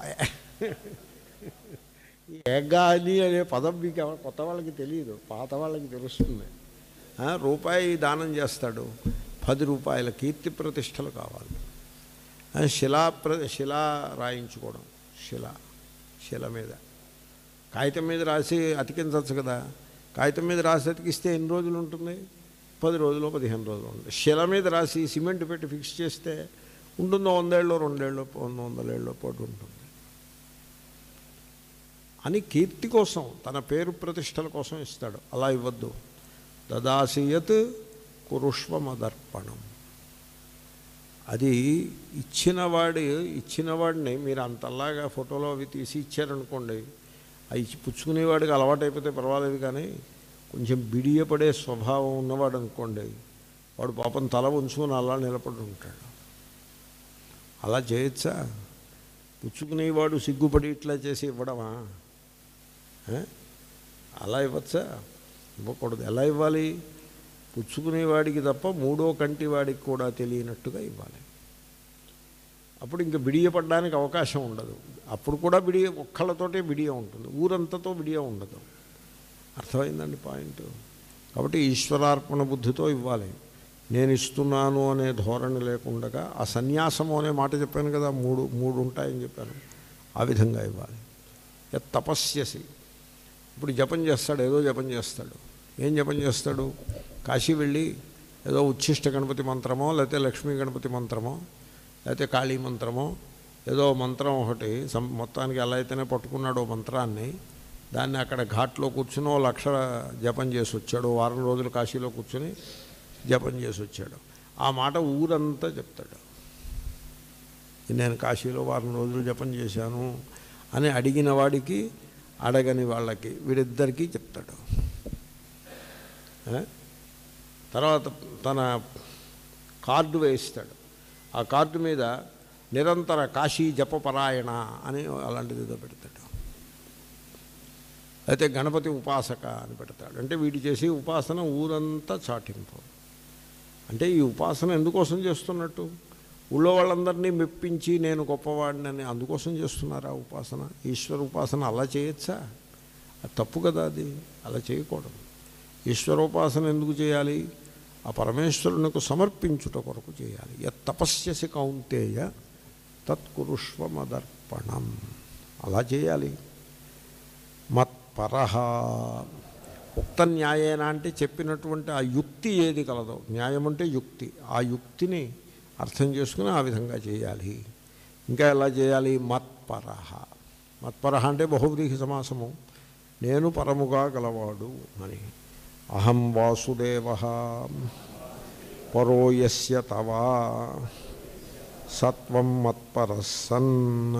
ఏగాని అనే పదం మీకు కొత్త వాళ్ళకి తెలియదు, పాత వాళ్ళకి తెలుస్తుంది. రూపాయి దానం చేస్తాడు, పది రూపాయల కీర్తి ప్రతిష్టలు కావాలి. శిలా ప్ర శిలా రాయించుకోవడం, శిల శిల మీద కాగితం మీద రాసి అతికించవచ్చు కదా. కాగితం మీద రాసి అతికిస్తే ఎన్ని రోజులు ఉంటుంది? పది రోజులు పదిహేను రోజులు ఉంటుంది. శిల మీద రాసి సిమెంట్ పెట్టి ఫిక్స్ చేస్తే ఉంటుందో వందేళ్ళు రెండేళ్ళు వంద వందలేళ్ళ పాటు ఉంటుంది. అని కీర్తి కోసం, తన పేరు ప్రతిష్టల కోసం ఇస్తాడు. అలా ఇవ్వద్దు. దదాసియత్ తత్కురుష్వ మదర్పణం. అది ఇచ్చినవాడి ఇచ్చినవాడిని మీరు అంతలాగా ఫోటోలో అవి తీసి ఇచ్చారనుకోండి, అవి పుచ్చుకునేవాడికి అలవాటైపోతే పర్వాలేదు, కానీ కొంచెం బిడియపడే స్వభావం ఉన్నవాడు అనుకోండి, వాడు పాపం తల ఉంచుకొని అలా నిలబడి ఉంటాడు. అలా చేయొచ్చా? పుచ్చుకునేవాడు సిగ్గుపడి ఇట్లా చేసి ఇవ్వడమా? అలా ఇవ్వచ్చా? ఇవ్వకూడదు. ఎలా ఇవ్వాలి? పుచ్చుకునేవాడికి తప్ప మూడో కంటి వాడికి కూడా తెలియనట్టుగా ఇవ్వాలి. అప్పుడు ఇంకా బిడియపడడానికి అవకాశం ఉండదు. అప్పుడు కూడా బిడియ ఒక్కళ్ళతోటే బిడియ ఉంటుంది, ఊరంతతో బిడియ ఉండదు. అర్థమైందండి పాయింట్? కాబట్టి ఈశ్వరార్పణ బుద్ధితో ఇవ్వాలి. నేను ఇస్తున్నాను అనే ధోరణి లేకుండా, ఆ సన్యాసము అనే మాట చెప్పాను కదా, మూడు మూడు ఉంటాయని చెప్పాను, ఆ విధంగా ఇవ్వాలి. యత్ తపస్యసి. ఇప్పుడు జపం చేస్తాడు, ఏదో జపం చేస్తాడు. ఏం జపం చేస్తాడు? కాశీ వెళ్ళి ఏదో ఉచ్ఛిష్ట గణపతి మంత్రమో, లేకపోతే లక్ష్మీ గణపతి మంత్రమో, లేకపోతే కాళీ మంత్రమో, ఏదో మంత్రం ఒకటి మొత్తానికి ఎలా అయితేనే పట్టుకున్నాడో మంత్రాన్ని, దాన్ని అక్కడ ఘాట్లో కూర్చుని ఓ లక్ష జపం చేసి వచ్చాడు. వారం రోజులు కాశీలో కూర్చొని జపం చేసి వచ్చాడు. ఆ మాట ఊరంతా చెప్తాడు. నేను కాశీలో వారం రోజులు జపం చేశాను అని అడిగిన వాడికి, అడగని వాళ్ళకి, వీడిద్దరికీ చెప్తాడు. తర్వాత తన కార్డు వేయిస్తాడు. ఆ కార్డు మీద నిరంతర కాశీ జపపరాయణ అని అలాంటిది ఏదో పెడతాడు. అయితే గణపతి ఉపాసక అని పెడతాడు. అంటే వీడు చేసి ఉపాసన ఊరంతా చాటింపు. అంటే ఈ ఉపాసన ఎందుకోసం చేస్తున్నట్టు? ఊళ్ళో వాళ్ళందరినీ మెప్పించి నేను గొప్పవాడిని అందుకోసం చేస్తున్నారా ఉపాసన? ఈశ్వర ఉపాసన అలా చేయొచ్చా? అది తప్పు కదా. అది అలా చేయకూడదు. ఈశ్వరోపాసన ఎందుకు చేయాలి? ఆ పరమేశ్వరునికి సమర్పించుట కొరకు చేయాలి. యత్ తపస్యసి కౌంతేయ తత్కురుష్వ మదర్పణం. అలా చేయాలి. మత్పరహ. ఉక్త న్యాయేన అంటే చెప్పినటువంటి ఆ యుక్తి ఏది కలదో, న్యాయం అంటే యుక్తి, ఆ యుక్తిని అర్థం చేసుకుని ఆ విధంగా చేయాలి. ఇంకా ఎలా చేయాలి? మత్పరహ. మత్పరహ అంటే బహువ్రీహి సమాసము. నేను పరముగా గలవాడు అని. అహం వాసుదేవ పరో యస్య తవా సత్వం మత్పరసన్.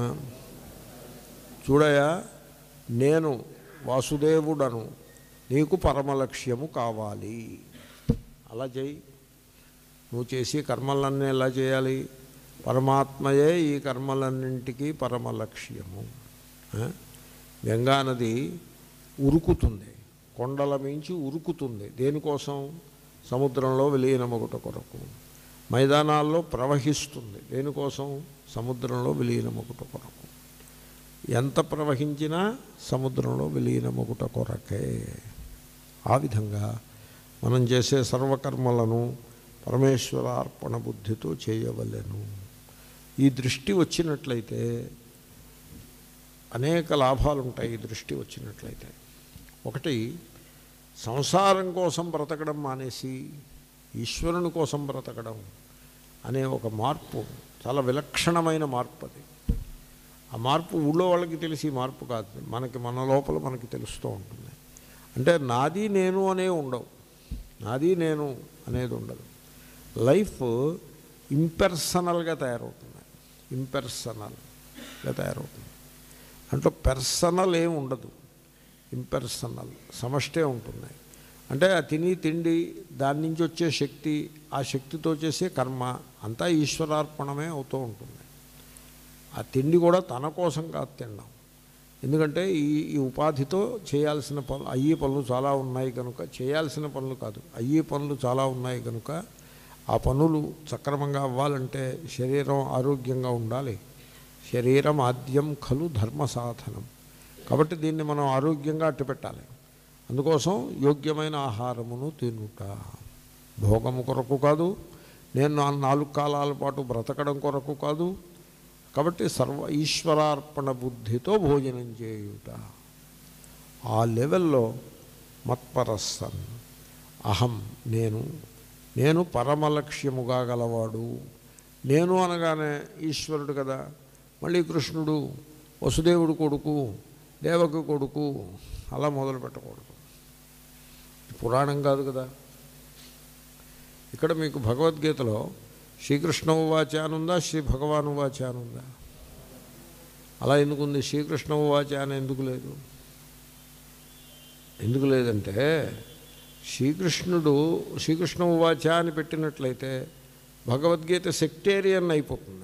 చూడయా, నేను వాసుదేవుడను, నీకు పరమలక్ష్యము కావాలి. అలా చేయి. నువ్వు చేసి కర్మలన్నీ ఎలా చేయాలి? పరమాత్మయే ఈ కర్మలన్నింటికీ పరమలక్ష్యము. గంగానది ఉరుకుతుంది, కొండల మించి ఉరుకుతుంది. దేనికోసం? సముద్రంలో విలీనమగుట కొరకు. మైదానాల్లో ప్రవహిస్తుంది. దేనికోసం? సముద్రంలో విలీనమగుట కొరకు. ఎంత ప్రవహించినా సముద్రంలో విలీనమగుట కొరకే. ఆ విధంగా మనం చేసే సర్వకర్మలను పరమేశ్వరార్పణ బుద్ధితో చేయవలెను. ఈ దృష్టి వచ్చినట్లయితే అనేక లాభాలు ఉంటాయి. ఈ దృష్టి వచ్చినట్లయితే ఒకటి, సంసారం కోసం బ్రతకడం మానేసి ఈశ్వరుని కోసం బ్రతకడం అనే ఒక మార్పు, చాలా విలక్షణమైన మార్పు అది. ఆ మార్పు ఊళ్ళో వాళ్ళకి తెలిసి మార్పు కాదు, మనకి మన లోపల మనకి తెలుస్తూ ఉంటుంది. అంటే నాది నేను అనే ఉండవు, నాది నేను అనేది ఉండదు. లైఫ్ ఇంపెర్సనల్గా తయారవుతుంది, ఇంపెర్సనల్గా తయారవుతుంది. అంటే పర్సనల్ ఏమి ఉండదు, ఇంపెర్సనల్ సమష్టే ఉంటుంది. అంటే ఆ తిని తిండి, దాని నుంచి వచ్చే శక్తి, ఆ శక్తితో చేసే కర్మ అంతా ఈశ్వరార్పణమే అవుతూ ఉంటుంది. ఆ తిండి కూడా తన కోసం కాదు తినడం. ఎందుకంటే ఈ ఈ ఉపాధితో చేయాల్సిన పనులు, అయ్యే పనులు చాలా ఉన్నాయి కనుక, చేయాల్సిన పనులు కాదు, అయ్యే పనులు చాలా ఉన్నాయి కనుక ఆ పనులు సక్రమంగా అవ్వాలంటే శరీరం ఆరోగ్యంగా ఉండాలి. శరీరం ఆద్యం ఖలు ధర్మ సాధనం. కాబట్టి దీన్ని మనం ఆరోగ్యంగా అట్టిపెట్టాలి. అందుకోసం యోగ్యమైన ఆహారమును తినుట, భోగము కొరకు కాదు, నేను నాలుగు కాలాల పాటు బ్రతకడం కొరకు కాదు. కాబట్టి సర్వ ఈశ్వరార్పణ బుద్ధితో భోజనం చేయుట. ఆ లెవెల్లో మత్పరసన్. అహం నేను, నేను పరమలక్ష్యముగా గలవాడు. నేను అనగానే ఈశ్వరుడు కదా. మళ్ళీ కృష్ణుడు, వసుదేవుడు కొడుకు, దేవకి కొడుకు అలా మొదలు పెట్టకూడదు. పురాణం కాదు కదా. ఇక్కడ మీకు భగవద్గీతలో శ్రీకృష్ణ ఉవాచ అనుందా, శ్రీ భగవాన్ ఉవాచ అనుందా? అలా ఎందుకుంది? శ్రీకృష్ణ ఉవాచ అని ఎందుకు లేదు? ఎందుకు లేదంటే శ్రీకృష్ణుడు శ్రీకృష్ణ ఉవాచ అని పెట్టినట్లయితే భగవద్గీత సెక్టేరియన్ అయిపోతుంది.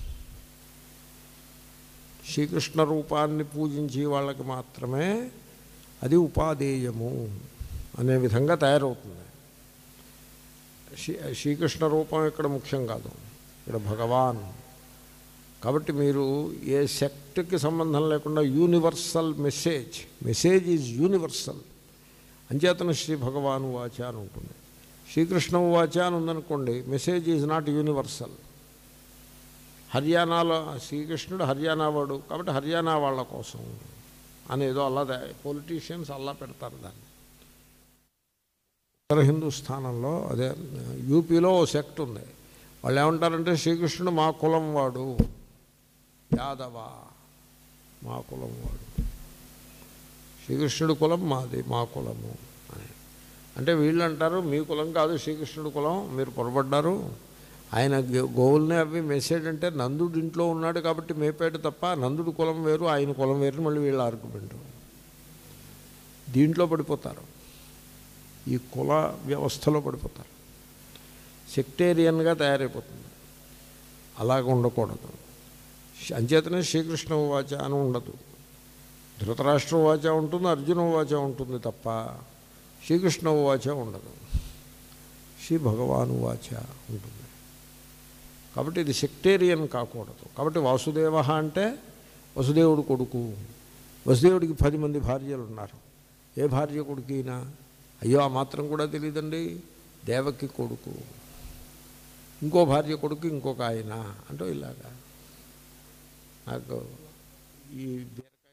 శ్రీకృష్ణ రూపాన్ని పూజించి వాళ్ళకి మాత్రమే అది ఉపాదేయము అనే విధంగా తయారవుతుంది. శ్రీ శ్రీకృష్ణ రూపం ఇక్కడ ముఖ్యం కాదు, ఇక్కడ భగవాన్. కాబట్టి మీరు ఏ సెక్ట్కి సంబంధం లేకుండా universal message message is universal. అంచేతన శ్రీ భగవాన్ వాచ అని ఉంటుంది. శ్రీకృష్ణ వాచ అని ఉందనుకోండి, మెసేజ్ ఈజ్ నాట్ యూనివర్సల్. హర్యానాలో శ్రీకృష్ణుడు హర్యానా వాడు కాబట్టి హర్యానా వాళ్ళ కోసం అనేదో అలా పొలిటీషియన్స్ అలా పెడతారు దాన్ని. ఉత్తర హిందుస్థానంలో అదే యూపీలో ఓ సెక్ట్ ఉంది. వాళ్ళు ఏమంటారంటే శ్రీకృష్ణుడు మా కులం వాడు, యాదవ మా కులం వాడు, శ్రీకృష్ణుడు కులం మాది మా కులము అని. అంటే వీళ్ళు అంటారు మీ కులం కాదు శ్రీకృష్ణుడు కులం, మీరు పొరపడ్డారు. ఆయన గోవుల్ని అవి మెసేజ్ అంటే నందుడు ఇంట్లో ఉన్నాడు కాబట్టి మేపేట తప్ప నందుడు కులం వేరు ఆయన కులం వేరు. మళ్ళీ వీళ్ళ ఆర్గ్యుమెంట్ దీంట్లో పడిపోతారు, ఈ కుల వ్యవస్థలో పడిపోతారు, సెక్టేరియన్గా తయారైపోతుంది. అలాగ ఉండకూడదు. అంచేతనే శ్రీకృష్ణ వాచ అని ఉండదు. ధృతరాష్ట్ర వాచ ఉంటుంది, అర్జున వాచ ఉంటుంది తప్ప శ్రీకృష్ణ వాచ ఉండదు. శ్రీ భగవాను వాచ ఉంటుంది. కాబట్టి ఇది సెక్టేరియన్ కాకూడదు. కాబట్టి వాసుదేవ అంటే వసుదేవుడు కొడుకు. వసుదేవుడికి పది మంది భార్యలు ఉన్నారు. ఏ భార్య కొడుకైనా అయ్యో ఆ మాత్రం కూడా తెలియదండి, దేవకి కొడుకు, ఇంకో భార్య కొడుకు ఇంకొక ఆయన అంటూ ఇలాగా. నాకు ఈ బీరకాయ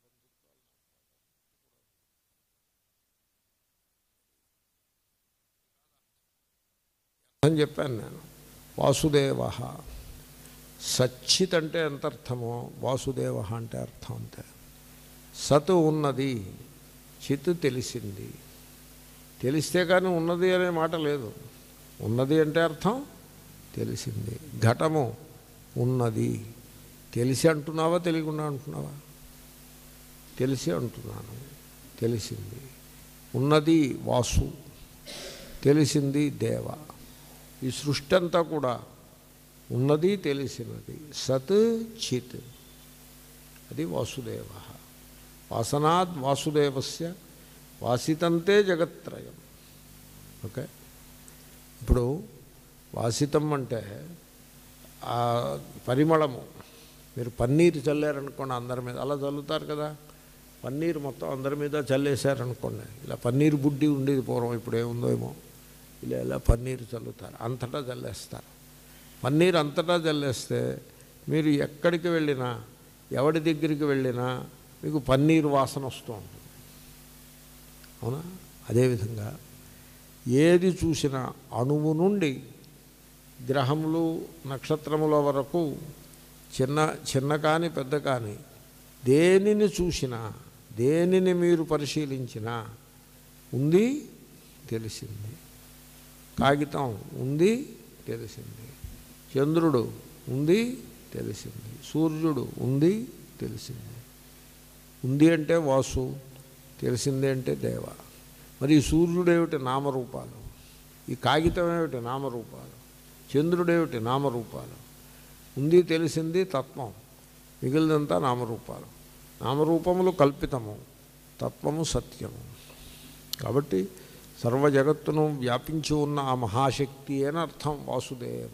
అని చెప్పాను నేను. వాసుదేవ సచ్చిత్ అంటే ఎంత అర్థమో వాసుదేవ అంటే అర్థం అంతే. సత్ ఉన్నది, చిత్ తెలిసింది. తెలిస్తే కానీ ఉన్నది అనే మాట లేదు. ఉన్నది అంటే అర్థం తెలిసింది. ఘటము ఉన్నది. తెలిసి అంటున్నావా తెలియకుండా అంటున్నావా? తెలిసి అంటున్నాను. తెలిసింది. ఉన్నది వాసు, తెలిసింది దేవ. ఈ సృష్టి అంతా కూడా ఉన్నది తెలిసినది, సత్ చిత్, అది వాసుదేవ. వాసనాద్ వాసుదేవస్య వాసితంతే జగత్రయం. ఓకే, ఇప్పుడు వాసితం అంటే పరిమళము. మీరు పన్నీరు చల్లారనుకోండి అందరి మీద, అలా చల్లుతారు కదా. పన్నీరు మొత్తం అందరి మీద చల్లేశారనుకోండి, ఇలా పన్నీరు బుడ్డి ఉండేది పూర్వం, ఇప్పుడు ఏముందో ఏమో, ఇలా ఇలా పన్నీరు చల్లుతారు, అంతటా చల్లేస్తారు. పన్నీరు అంతటా చల్లేస్తే మీరు ఎక్కడికి వెళ్ళినా ఎవడి దగ్గరికి వెళ్ళినా మీకు పన్నీరు వాసన వస్తూ ఉంటుంది. అవునా? అదేవిధంగా ఏది చూసినా అణువు నుండి గ్రహములు నక్షత్రముల వరకు చిన్న చిన్న కానీ పెద్ద కానీ దేనిని చూసినా దేనిని మీరు పరిశీలించినా ఉంది తెలిసింది. కాగితం ఉంది తెలిసింది, చంద్రుడు ఉంది తెలిసింది, సూర్యుడు ఉంది తెలిసింది. ఉంది అంటే వాసు, తెలిసింది అంటే దేవ. మరి ఈ సూర్యుడేమిటి? నామరూపాలు. ఈ కాగితం ఏమిటి? నామరూపాలు. చంద్రుడేమిటి? నామరూపాలు. ఉంది తెలిసింది తత్వం, మిగిలినంతా నామరూపాలు. నామరూపములు కల్పితము, తత్వము సత్యము. కాబట్టి సర్వ జగత్తును వ్యాపించి ఉన్న ఆ మహాశక్తి అని అర్థం వాసుదేవ.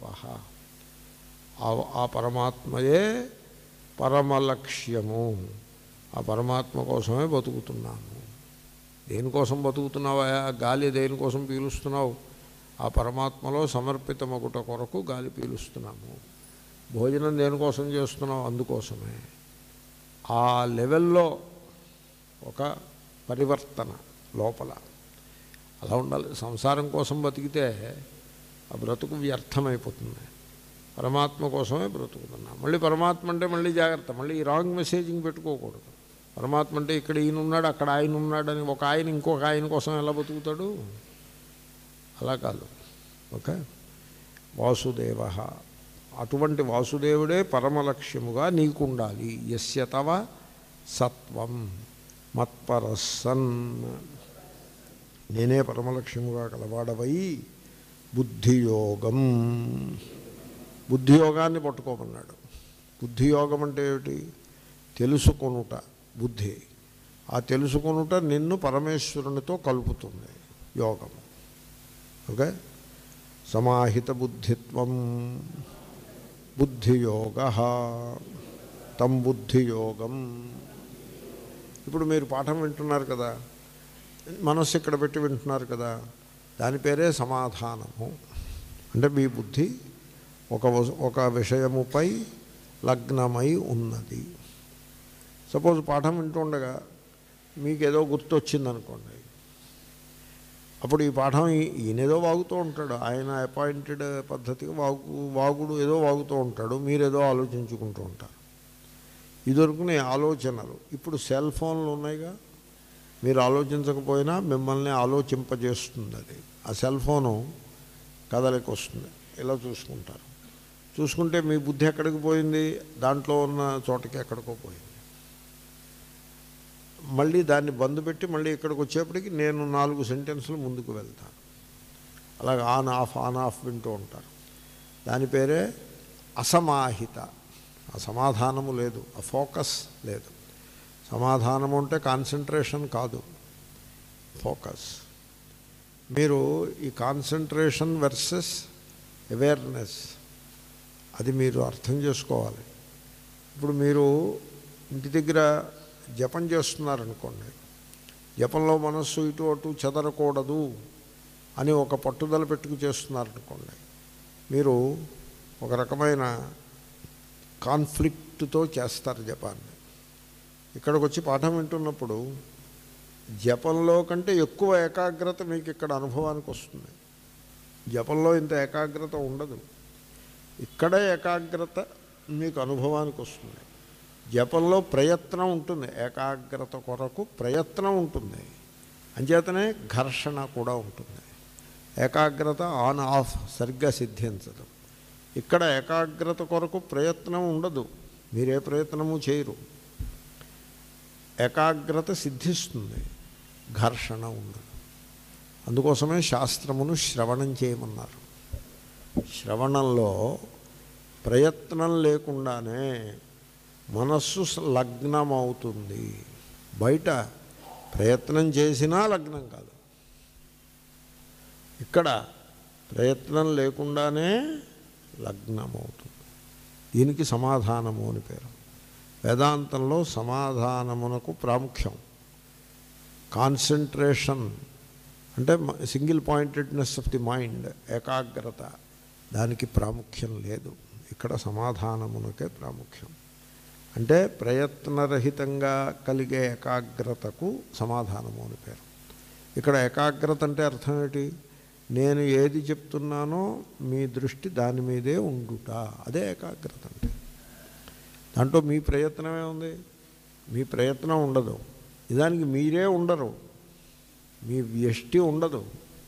ఆ పరమాత్మయే పరమలక్ష్యము. ఆ పరమాత్మ కోసమే బతుకుతున్నాము. దేనికోసం బతుకుతున్నావా? గాలి దేనికోసం పీలుస్తున్నావు? ఆ పరమాత్మలో సమర్పితమగుట కొరకు గాలి పీలుస్తున్నాము. భోజనం దేనికోసం చేస్తున్నావు? అందుకోసమే. ఆ లెవెల్లో ఒక పరివర్తన లోపల అలా ఉండాలి. సంసారం కోసం బతికితే ఆ బ్రతుకు వ్యర్థమైపోతుంది. పరమాత్మ కోసమే బ్రతుకుతున్నాం. మళ్ళీ పరమాత్మ అంటే మళ్ళీ జాగ్రత్త, మళ్ళీ ఈ రాంగ్ మెసేజింగ్ పెట్టుకోకూడదు. పరమాత్మ అంటే ఇక్కడ ఈయన ఉన్నాడు అక్కడ ఆయన ఉన్నాడని ఒక ఆయన ఇంకొక ఆయన కోసం ఎలా బతుకుతాడు? అలా కాదు. ఓకే, వాసుదేవ, అటువంటి వాసుదేవుడే పరమలక్ష్యముగా నీకు ఉండాలి. యస్య తవ సత్వం మత్పరసన్, నేనే పరమలక్ష్యముగా కలవాడవై బుద్ధియోగం, బుద్ధియోగాన్ని పట్టుకోమన్నాడు. బుద్ధియోగం అంటే ఏమిటి? తెలుసుకొనుట బుద్ధి. ఆ తెలుసుకొనుట నిన్ను పరమేశ్వరునితో కలుపుతుంది యోగం. ఓకే, సమాహిత బుద్ధిత్వం బుద్ధియోగ, తం బుద్ధియోగం. ఇప్పుడు మీరు పాఠం వింటున్నారు కదా, మనస్సు ఇక్కడ పెట్టి వింటున్నారు కదా, దాని పేరే సమాధానము. అంటే మీ బుద్ధి ఒక ఒక విషయముపై లగ్నమై ఉన్నది. సపోజ్ పాఠం వింటుండగా మీకు ఏదో గుర్తొచ్చిందనుకోండి, అప్పుడు ఈ పాఠం ఈయనేదో వాగుతూ ఉంటాడు, ఆయన అపాయింటెడ్ పద్ధతిగా వాగు వాగుడు ఏదో వాగుతూ ఉంటాడు, మీరేదో ఆలోచించుకుంటూ ఉంటారు. ఇదివరకునే ఆలోచనలు, ఇప్పుడు సెల్ ఫోన్లు ఉన్నాయిగా, మీరు ఆలోచించకపోయినా మిమ్మల్ని ఆలోచింపజేస్తుంది అది. ఆ సెల్ ఫోను కదలికి వస్తుంది, ఇలా చూసుకుంటారు. చూసుకుంటే మీ బుద్ధి ఎక్కడికి పోయింది? దాంట్లో ఉన్న చోటకి ఎక్కడికో పోయింది. మళ్ళీ దాన్ని బంద్ పెట్టి మళ్ళీ ఇక్కడికి వచ్చేప్పటికి నేను నాలుగు సెంటెన్సులు ముందుకు వెళ్తాను. అలాగే ఆన్ ఆఫ్ ఆన్ ఆఫ్ వింటూ ఉంటారు. దాని పేరే అసమాహిత. ఆ సమాధానము లేదు, ఆ ఫోకస్ లేదు. సమాధానము అంటే కాన్సన్ట్రేషన్ కాదు, ఫోకస్. మీరు ఈ కాన్సన్ట్రేషన్ వర్సెస్ అవేర్నెస్, అది మీరు అర్థం చేసుకోవాలి. ఇప్పుడు మీరు ఇంటి దగ్గర జపం చేస్తున్నారనుకోండి, జపంలో మనస్సు ఇటు అటు చెదరకూడదు అని ఒక పట్టుదల పెట్టుకు చేస్తున్నారనుకోండి, మీరు ఒక రకమైన కాన్ఫ్లిక్ట్తో చేస్తారు జపాన్ని. ఇక్కడికి వచ్చి పాఠం వింటున్నప్పుడు జపంలో కంటే ఎక్కువ ఏకాగ్రత మీకు ఇక్కడ అనుభవానికి వస్తుంది. జపంలో ఇంత ఏకాగ్రత ఉండదు, ఇక్కడే ఏకాగ్రత మీకు అనుభవానికి వస్తుంది. జపంలో ప్రయత్నం ఉంటుంది, ఏకాగ్రత కొరకు ప్రయత్నం ఉంటుంది, అంచేతనే ఘర్షణ కూడా ఉంటుంది. ఏకాగ్రత ఆన్ ఆఫ్ సరిగ్గా సిద్ధించదు. ఇక్కడ ఏకాగ్రత కొరకు ప్రయత్నం ఉండదు, మీరే ప్రయత్నము చేయరు, ఏకాగ్రత సిద్ధిస్తుంది, ఘర్షణ ఉండదు. అందుకోసమే శాస్త్రమును శ్రవణం చేయమన్నారు. శ్రవణంలో ప్రయత్నం లేకుండానే మనస్సు లగ్నమవుతుంది. బయట ప్రయత్నం చేసినా లగ్నం కాదు, ఇక్కడ ప్రయత్నం లేకుండానే లగ్నమవుతుంది. దీనికి సమాధానము అని పేరు. వేదాంతంలో సమాధానమునకు ప్రాముఖ్యం. కాన్సన్ట్రేషన్ అంటే single pointedness of the mind, ఏకాగ్రత, దానికి ప్రాముఖ్యం లేదు. ఇక్కడ సమాధానమునకే ప్రాముఖ్యం. అంటే ప్రయత్నరహితంగా కలిగే ఏకాగ్రతకు సమాధానము అని పేరు. ఇక్కడ ఏకాగ్రత అంటే అర్థం ఏంటి? నేను ఏది చెప్తున్నానో మీ దృష్టి దాని మీదే ఉండుట, అదే ఏకాగ్రత అంటే. దాంట్లో మీ ప్రయత్నమే ఉంది, మీ ప్రయత్నం ఉండదు. నిజానికి మీరే ఉండరు, మీ వ్యష్టి ఉండదు,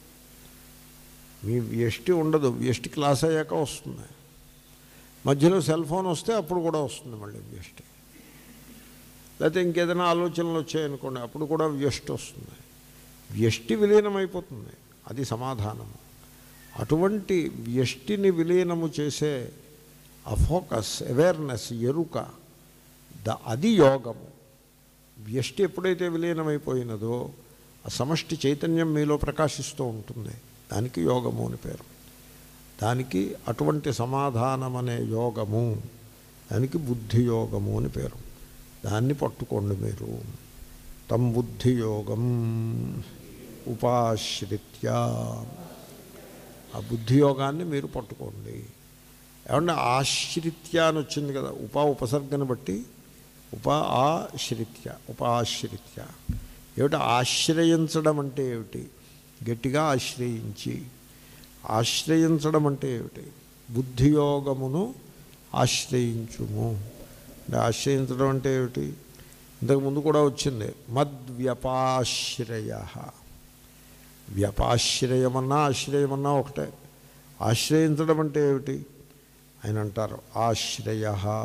మీ వ్యష్టి ఉండదు. వ్యష్టి క్లాస్ అయ్యాక వస్తుంది. మధ్యలో సెల్ ఫోన్ వస్తే అప్పుడు కూడా వస్తుంది మళ్ళీ వ్యష్టి. లేకపోతే ఇంకేదైనా ఆలోచనలు వచ్చాయనుకోండి, అప్పుడు కూడా వ్యష్టి వస్తుంది. వ్యష్టి విలీనమైపోతుంది, అది సమాధానము. అటువంటి వ్యష్టిని విలీనము చేసే ఆ ఫోకస్, అవేర్నెస్, ఎరుక, ద అది యోగము. వ్యష్టి ఎప్పుడైతే విలీనమైపోయినదో ఆ సమష్టి చైతన్యం మీలో ప్రకాశిస్తూ ఉంటుంది, దానికి యోగము అని పేరు. దానికి అటువంటి సమాధానం అనే యోగము, దానికి బుద్ధియోగము అని పేరు. దాన్ని పట్టుకోండి మీరు. తం బుద్ధియోగం ఉపాశ్రిత్య, ఆ బుద్ధియోగాన్ని మీరు పట్టుకోండి. ఏమన్నా ఆశ్రిత్య అని వచ్చింది కదా, ఉపా ఉపసర్గను బట్టి ఉపా ఆశ్రిత్య, ఉపాశ్రిత్య. ఏమిటి ఆశ్రయించడం అంటే ఏమిటి? గట్టిగా ఆశ్రయించి. ఆశ్రయించడం అంటే ఏమిటి? బుద్ధియోగమును ఆశ్రయించుము. అంటే ఆశ్రయించడం అంటే ఏమిటి? ఇంతకుముందు కూడా వచ్చింది, మద్వ్యపాశ్రయ. వ్యపాశ్రయమన్నా ఆశ్రయమన్నా ఒకటే. ఆశ్రయించడం అంటే ఏమిటి? ఆయన అంటారు ఆశ్రయ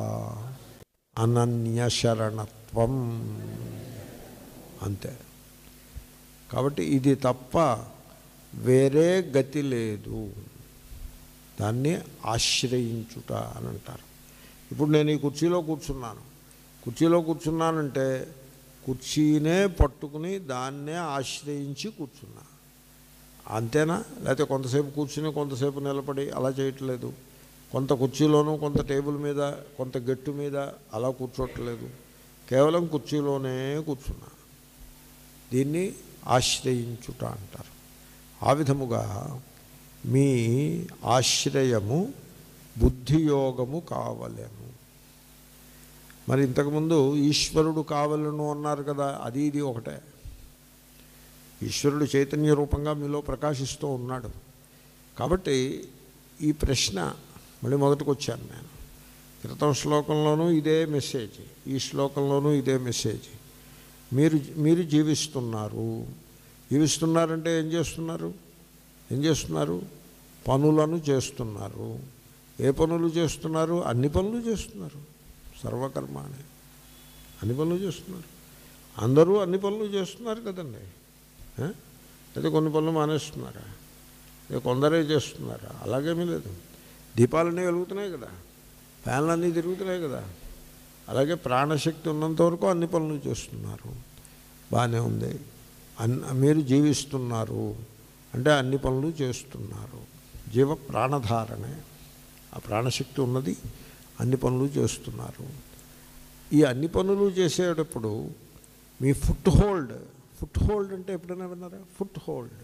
అనన్యశరణత్వం, అంతే. కాబట్టి ఇది తప్ప వేరే గతి లేదు, దాన్ని ఆశ్రయించుట అని అంటారు. ఇప్పుడు నేను ఈ కుర్చీలో కూర్చున్నాను, కుర్చీలో కూర్చున్నానంటే కుర్చీనే పట్టుకుని దాన్నే ఆశ్రయించి కూర్చున్నా, అంతేనా? లేకపోతే కొంతసేపు కూర్చుని కొంతసేపు నిలబడి అలా చేయట్లేదు, కొంత కుర్చీలోనూ కొంత టేబుల్ మీద కొంత గట్టు మీద అలా కూర్చోట్లేదు, కేవలం కుర్చీలోనే కూర్చున్నా. దీన్ని ఆశ్రయించుట అంటారు. ఆ విధముగా మీ ఆశ్రయము బుద్ధియోగము కావలేను. మరి ఇంతకుముందు ఈశ్వరుడు కావలను అన్నారు కదా, అది ఇది ఒకటే. ఈశ్వరుడు చైతన్య రూపంగా మీలో ప్రకాశిస్తూ ఉన్నాడు. కాబట్టి ఈ ప్రశ్న మళ్ళీ మొదటికి వచ్చాను నేను. క్రితం శ్లోకంలోనూ ఇదే మెసేజ్, ఈ శ్లోకంలోనూ ఇదే మెసేజ్. మీరు మీరు జీవిస్తున్నారు, జీవిస్తున్నారంటే ఏం చేస్తున్నారు? ఏం చేస్తున్నారు? పనులను చేస్తున్నారు. ఏ పనులు చేస్తున్నారు? అన్ని పనులు చేస్తున్నారు. సర్వకర్మ అని అన్ని పనులు చేస్తున్నారు. అందరూ అన్ని పనులు చేస్తున్నారు కదండి. అయితే కొన్ని పనులు మానేస్తున్నారా? కొందరే చేస్తున్నారా? అలాగేమీ లేదు. దీపాలన్నీ వెలుగుతున్నాయి కదా, ఫ్యాన్లన్నీ తిరుగుతున్నాయి కదా. అలాగే ప్రాణశక్తి ఉన్నంత వరకు అన్ని పనులు చేస్తున్నారు, బాగానే ఉంది. అన్ మీరు జీవిస్తున్నారు అంటే అన్ని పనులు చేస్తున్నారు. జీవ ప్రాణధారణే, ఆ ప్రాణశక్తి ఉన్నది, అన్ని పనులు చేస్తున్నారు. ఈ అన్ని పనులు చేసేటప్పుడు మీ ఫుట్ హోల్డ్, ఫుట్ హోల్డ్ అంటే ఎప్పుడైనా విన్నారా? ఫుట్ హోల్డ్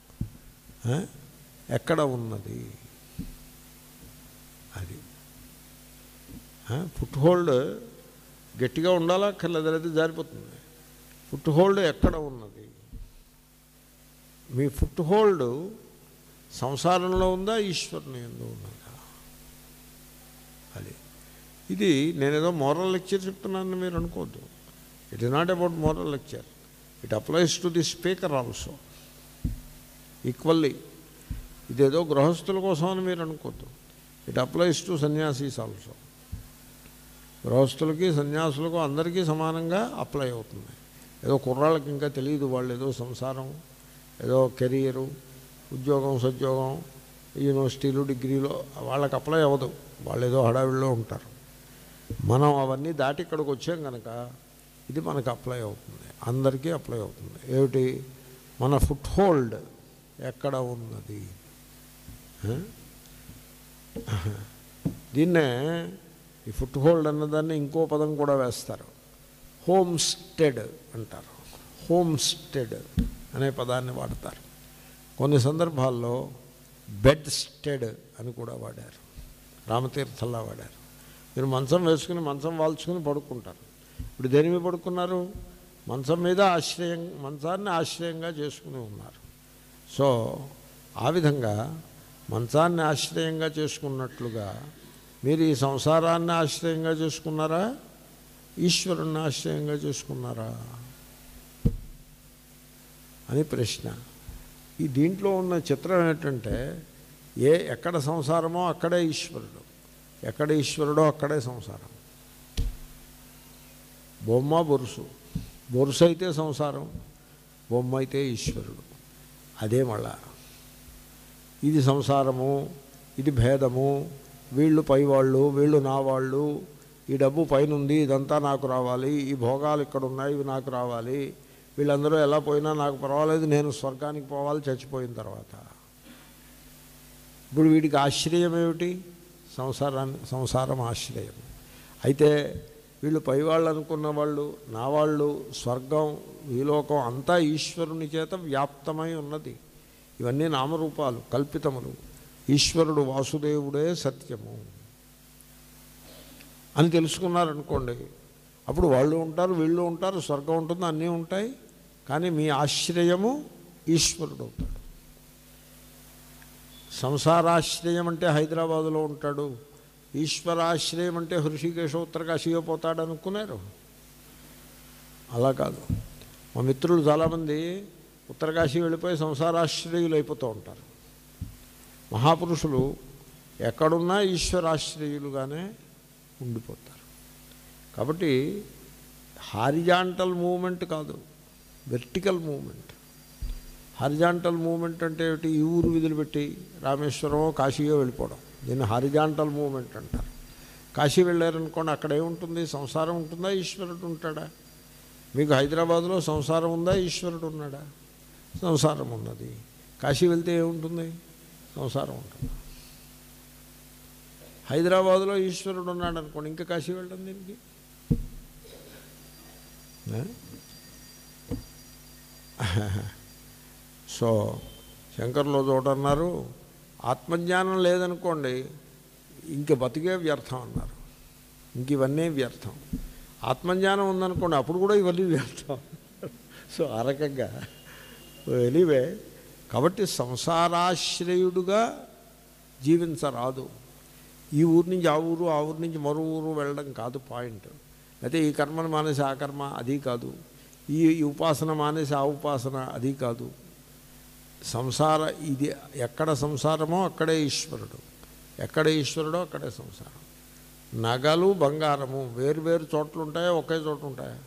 ఎక్కడ ఉన్నది? అది ఫుట్ హోల్డ్ గట్టిగా ఉండాలా అక్కర్లేదు, అది జారిపోతుంది. ఫుట్ హోల్డ్ ఎక్కడ ఉన్నది? మీ ఫుట్ హోల్డ్ సంసారంలో ఉందా, ఈశ్వరుని యందు ఉన్నదా? అది ఇది నేనేదో మోరల్ లెక్చర్ చెప్తున్నానని మీరు అనుకోవద్దు. It is not about moral lecture, it applies to the speaker also equally. ఇదేదో గృహస్థుల కోసం అని మీరు అనుకోవద్దు, it applies to sannyasis also. గృహస్థులకి సన్యాసులకు అందరికీ సమానంగా అప్లై అవుతుంది. ఏదో కుర్రాళ్ళకి ఇంకా తెలియదు, వాళ్ళు ఏదో సంసారం, ఏదో కెరియరు, ఉద్యోగం, సద్యోగం, యూనివర్సిటీలు, డిగ్రీలో వాళ్ళకి అప్లై అవ్వదు, వాళ్ళు ఏదో హడావిడిలో ఉంటారు. మనం అవన్నీ దాటి ఇక్కడికి వచ్చాం కనుక ఇది మనకు అప్లై అవుతుంది, అందరికీ అప్లై అవుతుంది. ఏమిటి? మన ఫుట్ హోల్డ్ ఎక్కడ ఉన్నది? దీన్నే ఈ ఫుట్ హోల్డ్ అన్నదాన్ని ఇంకో పదం కూడా వేస్తారు, హోమ్ స్టెడ్ అంటారు. హోమ్ స్టెడ్ అనే పదాన్ని వాడతారు. కొన్ని సందర్భాల్లో బెడ్ స్టెడ్ అని కూడా వాడారు, రామతీర్థంలా వాడారు. మీరు మంచం వేసుకుని మంచం వాల్చుకుని పడుకుంటారు. ఇప్పుడు దేని మీద పడుకున్నారు? మంచం మీద ఆశ్రయం, మంచాన్ని ఆశ్రయంగా చేసుకుని ఉన్నారు. సో ఆ విధంగా మంచాన్ని ఆశ్రయంగా చేసుకున్నట్లుగా మీరు ఈ సంసారాన్ని ఆశ్రయంగా చేసుకున్నారా, ఈశ్వరుణ్ణి ఆశ్రయంగా చేసుకున్నారా అని ప్రశ్న. ఈ దీంట్లో ఉన్న చిత్రం ఏంటంటే, ఏ ఎక్కడ సంసారమో అక్కడే ఈశ్వరుడు, ఎక్కడ ఈశ్వరుడో అక్కడే సంసారం. బొమ్మ బొరుసు, బొరుసు అయితే సంసారం, బొమ్మ అయితే ఈశ్వరుడు. అదే మళ్ళా ఇది సంసారము, ఇది భేదము, వీళ్ళు పైవాళ్ళు, వీళ్ళు నా వాళ్ళు, ఈ డబ్బు పైన ఉంది, ఇదంతా నాకు రావాలి, ఈ భోగాలు ఇక్కడ ఉన్నాయి, ఇవి నాకు రావాలి, వీళ్ళందరూ ఎలా పోయినా నాకు పర్వాలేదు, నేను స్వర్గానికి పోవాలి చచ్చిపోయిన తర్వాత. ఇప్పుడు వీడికి ఆశ్రయం ఏమిటి? సంసారాన్ని, సంసారం ఆశ్రయం. అయితే వీళ్ళు పైవాళ్ళు అనుకున్న వాళ్ళు, నా వాళ్ళు, స్వర్గం, ఈ లోకం అంతా ఈశ్వరుని చేత వ్యాప్తమై ఉన్నది. ఇవన్నీ నామరూపాలు, కల్పితములు. ఈశ్వరుడు వాసుదేవుడే సత్యము అని తెలుసుకున్నారనుకోండి, అప్పుడు వాళ్ళు ఉంటారు, వీళ్ళు ఉంటారు, స్వర్గం ఉంటుంది, అన్నీ ఉంటాయి. కానీ మీ ఆశ్రయము ఈశ్వరుడు అవుతాడు. సంసారాశ్రయం అంటే హైదరాబాదులో ఉంటాడు, ఈశ్వరాశ్రయం అంటే హృషికేశ ఉత్తరకాశీగా పోతాడు అనుకున్నారు. అలా కాదు. మా మిత్రులు చాలామంది ఉత్తరకాశీ వెళ్ళిపోయి సంసారాశ్రయులు అయిపోతూ ఉంటారు. మహాపురుషులు ఎక్కడున్నా ఈశ్వరాశ్రయులుగానే ఉండిపోతారు. కాబట్టి హారిజాంటల్ మూమెంట్ కాదు, వెర్టికల్ మూమెంట్. హారిజాంటల్ మూమెంట్ అంటే ఏమిటి? ఈ ఊరు విధులుపెట్టి రామేశ్వరమో కాశీయో వెళ్ళిపోవడం, దీన్ని హారిజాంటల్ మూమెంట్ అంటారు. కాశీ వెళ్ళారనుకోండి, అక్కడ ఏముంటుంది? సంసారం ఉంటుందా, ఈశ్వరుడు ఉంటాడా? మీకు హైదరాబాదులో సంసారం ఉందా, ఈశ్వరుడు ఉన్నాడా? సంసారం ఉన్నది. కాశీ వెళ్తే ఏముంటుంది? సంసారం ఉంటుంది. హైదరాబాదులో ఈశ్వరుడు ఉన్నాడు అనుకోండి, ఇంకా కాశీ వెళ్ళడం దీనికి? సో శంకర్లో చోట అన్నారు, ఆత్మజ్ఞానం లేదనుకోండి ఇంక బతికే వ్యర్థం అన్నారు. ఇంక ఇవన్నీ వ్యర్థం. ఆత్మజ్ఞానం ఉందనుకోండి అప్పుడు కూడా ఇవన్నీ వ్యర్థం. సో ఆ రకంగా ఎనీవే, కాబట్టి సంసారాశ్రయుడుగా జీవించరాదు. ఈ ఊరి నుంచి ఆ ఊరు, ఆ ఊరి నుంచి మరో ఊరు వెళ్ళడం కాదు పాయింట్. అయితే ఈ కర్మను మానేసి ఆ కర్మ, అది కాదు. ఈ ఉపాసన మానేసి ఆ ఉపాసన, అది కాదు. సంసార ఇది ఎక్కడ సంసారమో అక్కడే ఈశ్వరుడు, ఎక్కడ ఈశ్వరుడో అక్కడే సంసారం. నగలు బంగారము వేరు వేరు చోట్ల ఉంటాయా, ఒకే చోట ఉంటాయా?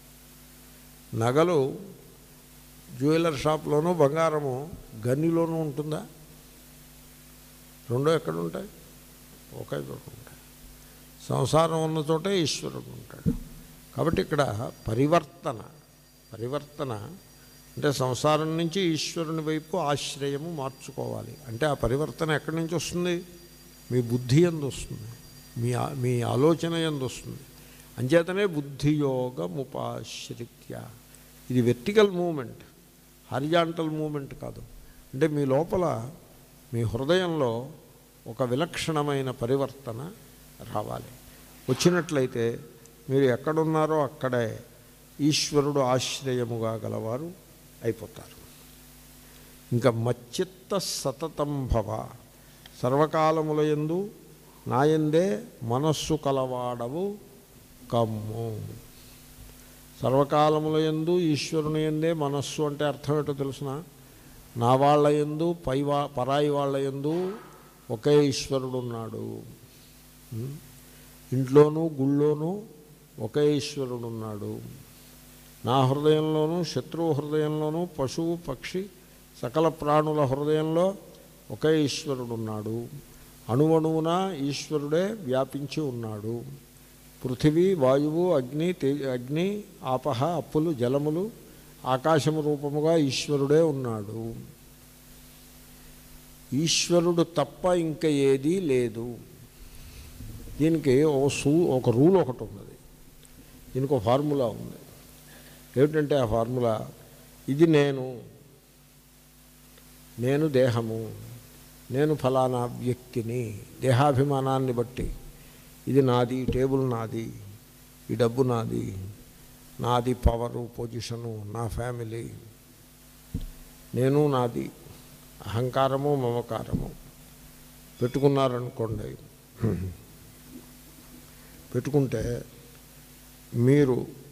నగలు జ్యువెలర్ షాప్లోనూ, బంగారము గనిలోనూ ఉంటుందా? రెండో ఎక్కడ ఉంటాయి? ఒకే చోట ఉంటాయి. సంసారం ఉన్న చోటే ఈశ్వరుడు ఉంటాడు. కాబట్టి ఇక్కడ పరివర్తన పరివర్తన అంటే సంసారం నుంచి ఈశ్వరుని వైపు ఆశ్రయము మార్చుకోవాలి. అంటే ఆ పరివర్తన ఎక్కడి నుంచి వస్తుంది? మీ బుద్ధి యందు వస్తుంది, మీ మీ ఆలోచన యందు వస్తుంది. అంచేతనే బుద్ధియోగముపాశ్రిత్య. ఇది వెర్టికల్ మూమెంట్, హారిజాంటల్ మూమెంట్ కాదు. అంటే మీ లోపల, మీ హృదయంలో ఒక విలక్షణమైన పరివర్తన రావాలి. వచ్చినట్లయితే మీరు ఎక్కడున్నారో అక్కడే ఈశ్వరుడు ఆశ్రయముగా గలవారు అయిపోతారు. ఇంకా మచ్చిత్త సతతం భవ, సర్వకాలములయందు నాయందే మనస్సు కలవాడవు కమ్ము. సర్వకాలములయందు ఈశ్వరుని యందే మనస్సు అంటే అర్థం ఏంటో తెలుసిన? నా వాళ్ళ యందు, పై వా పరాయి వాళ్ళ యందు ఒకే ఈశ్వరుడు ఉన్నాడు. ఇంట్లోనూ గుళ్ళోనూ ఒకే ఈశ్వరుడు ఉన్నాడు. నా హృదయంలోనూ, శత్రువు హృదయంలోనూ, పశువు పక్షి సకల ప్రాణుల హృదయంలో ఒకే ఈశ్వరుడు ఉన్నాడు. అణువణువున ఈశ్వరుడే వ్యాపించి ఉన్నాడు. పృథివీ, వాయువు, అగ్ని, తేజ అగ్ని, ఆపహ, అప్పులు, జలములు, ఆకాశము రూపముగా ఈశ్వరుడే ఉన్నాడు. ఈశ్వరుడు తప్ప ఇంకా ఏదీ లేదు. దీనికి ఓ సూ ఒక రూల్ ఒకటి ఉన్నది, దీనికి ఒక ఫార్ములా ఉంది. ఏమిటంటే ఆ ఫార్ములా, ఇది నేను, నేను దేహము, నేను ఫలానా వ్యక్తిని, దేహాభిమానాన్ని బట్టి ఇది నాది, టేబుల్ నాది, ఈ డబ్బు నాది, నాది పవరు, పొజిషను, నా ఫ్యామిలీ, నేను నాది, అహంకారము మమకారము పెట్టుకున్నారనుకోండి. పెట్టుకుంటే మీరు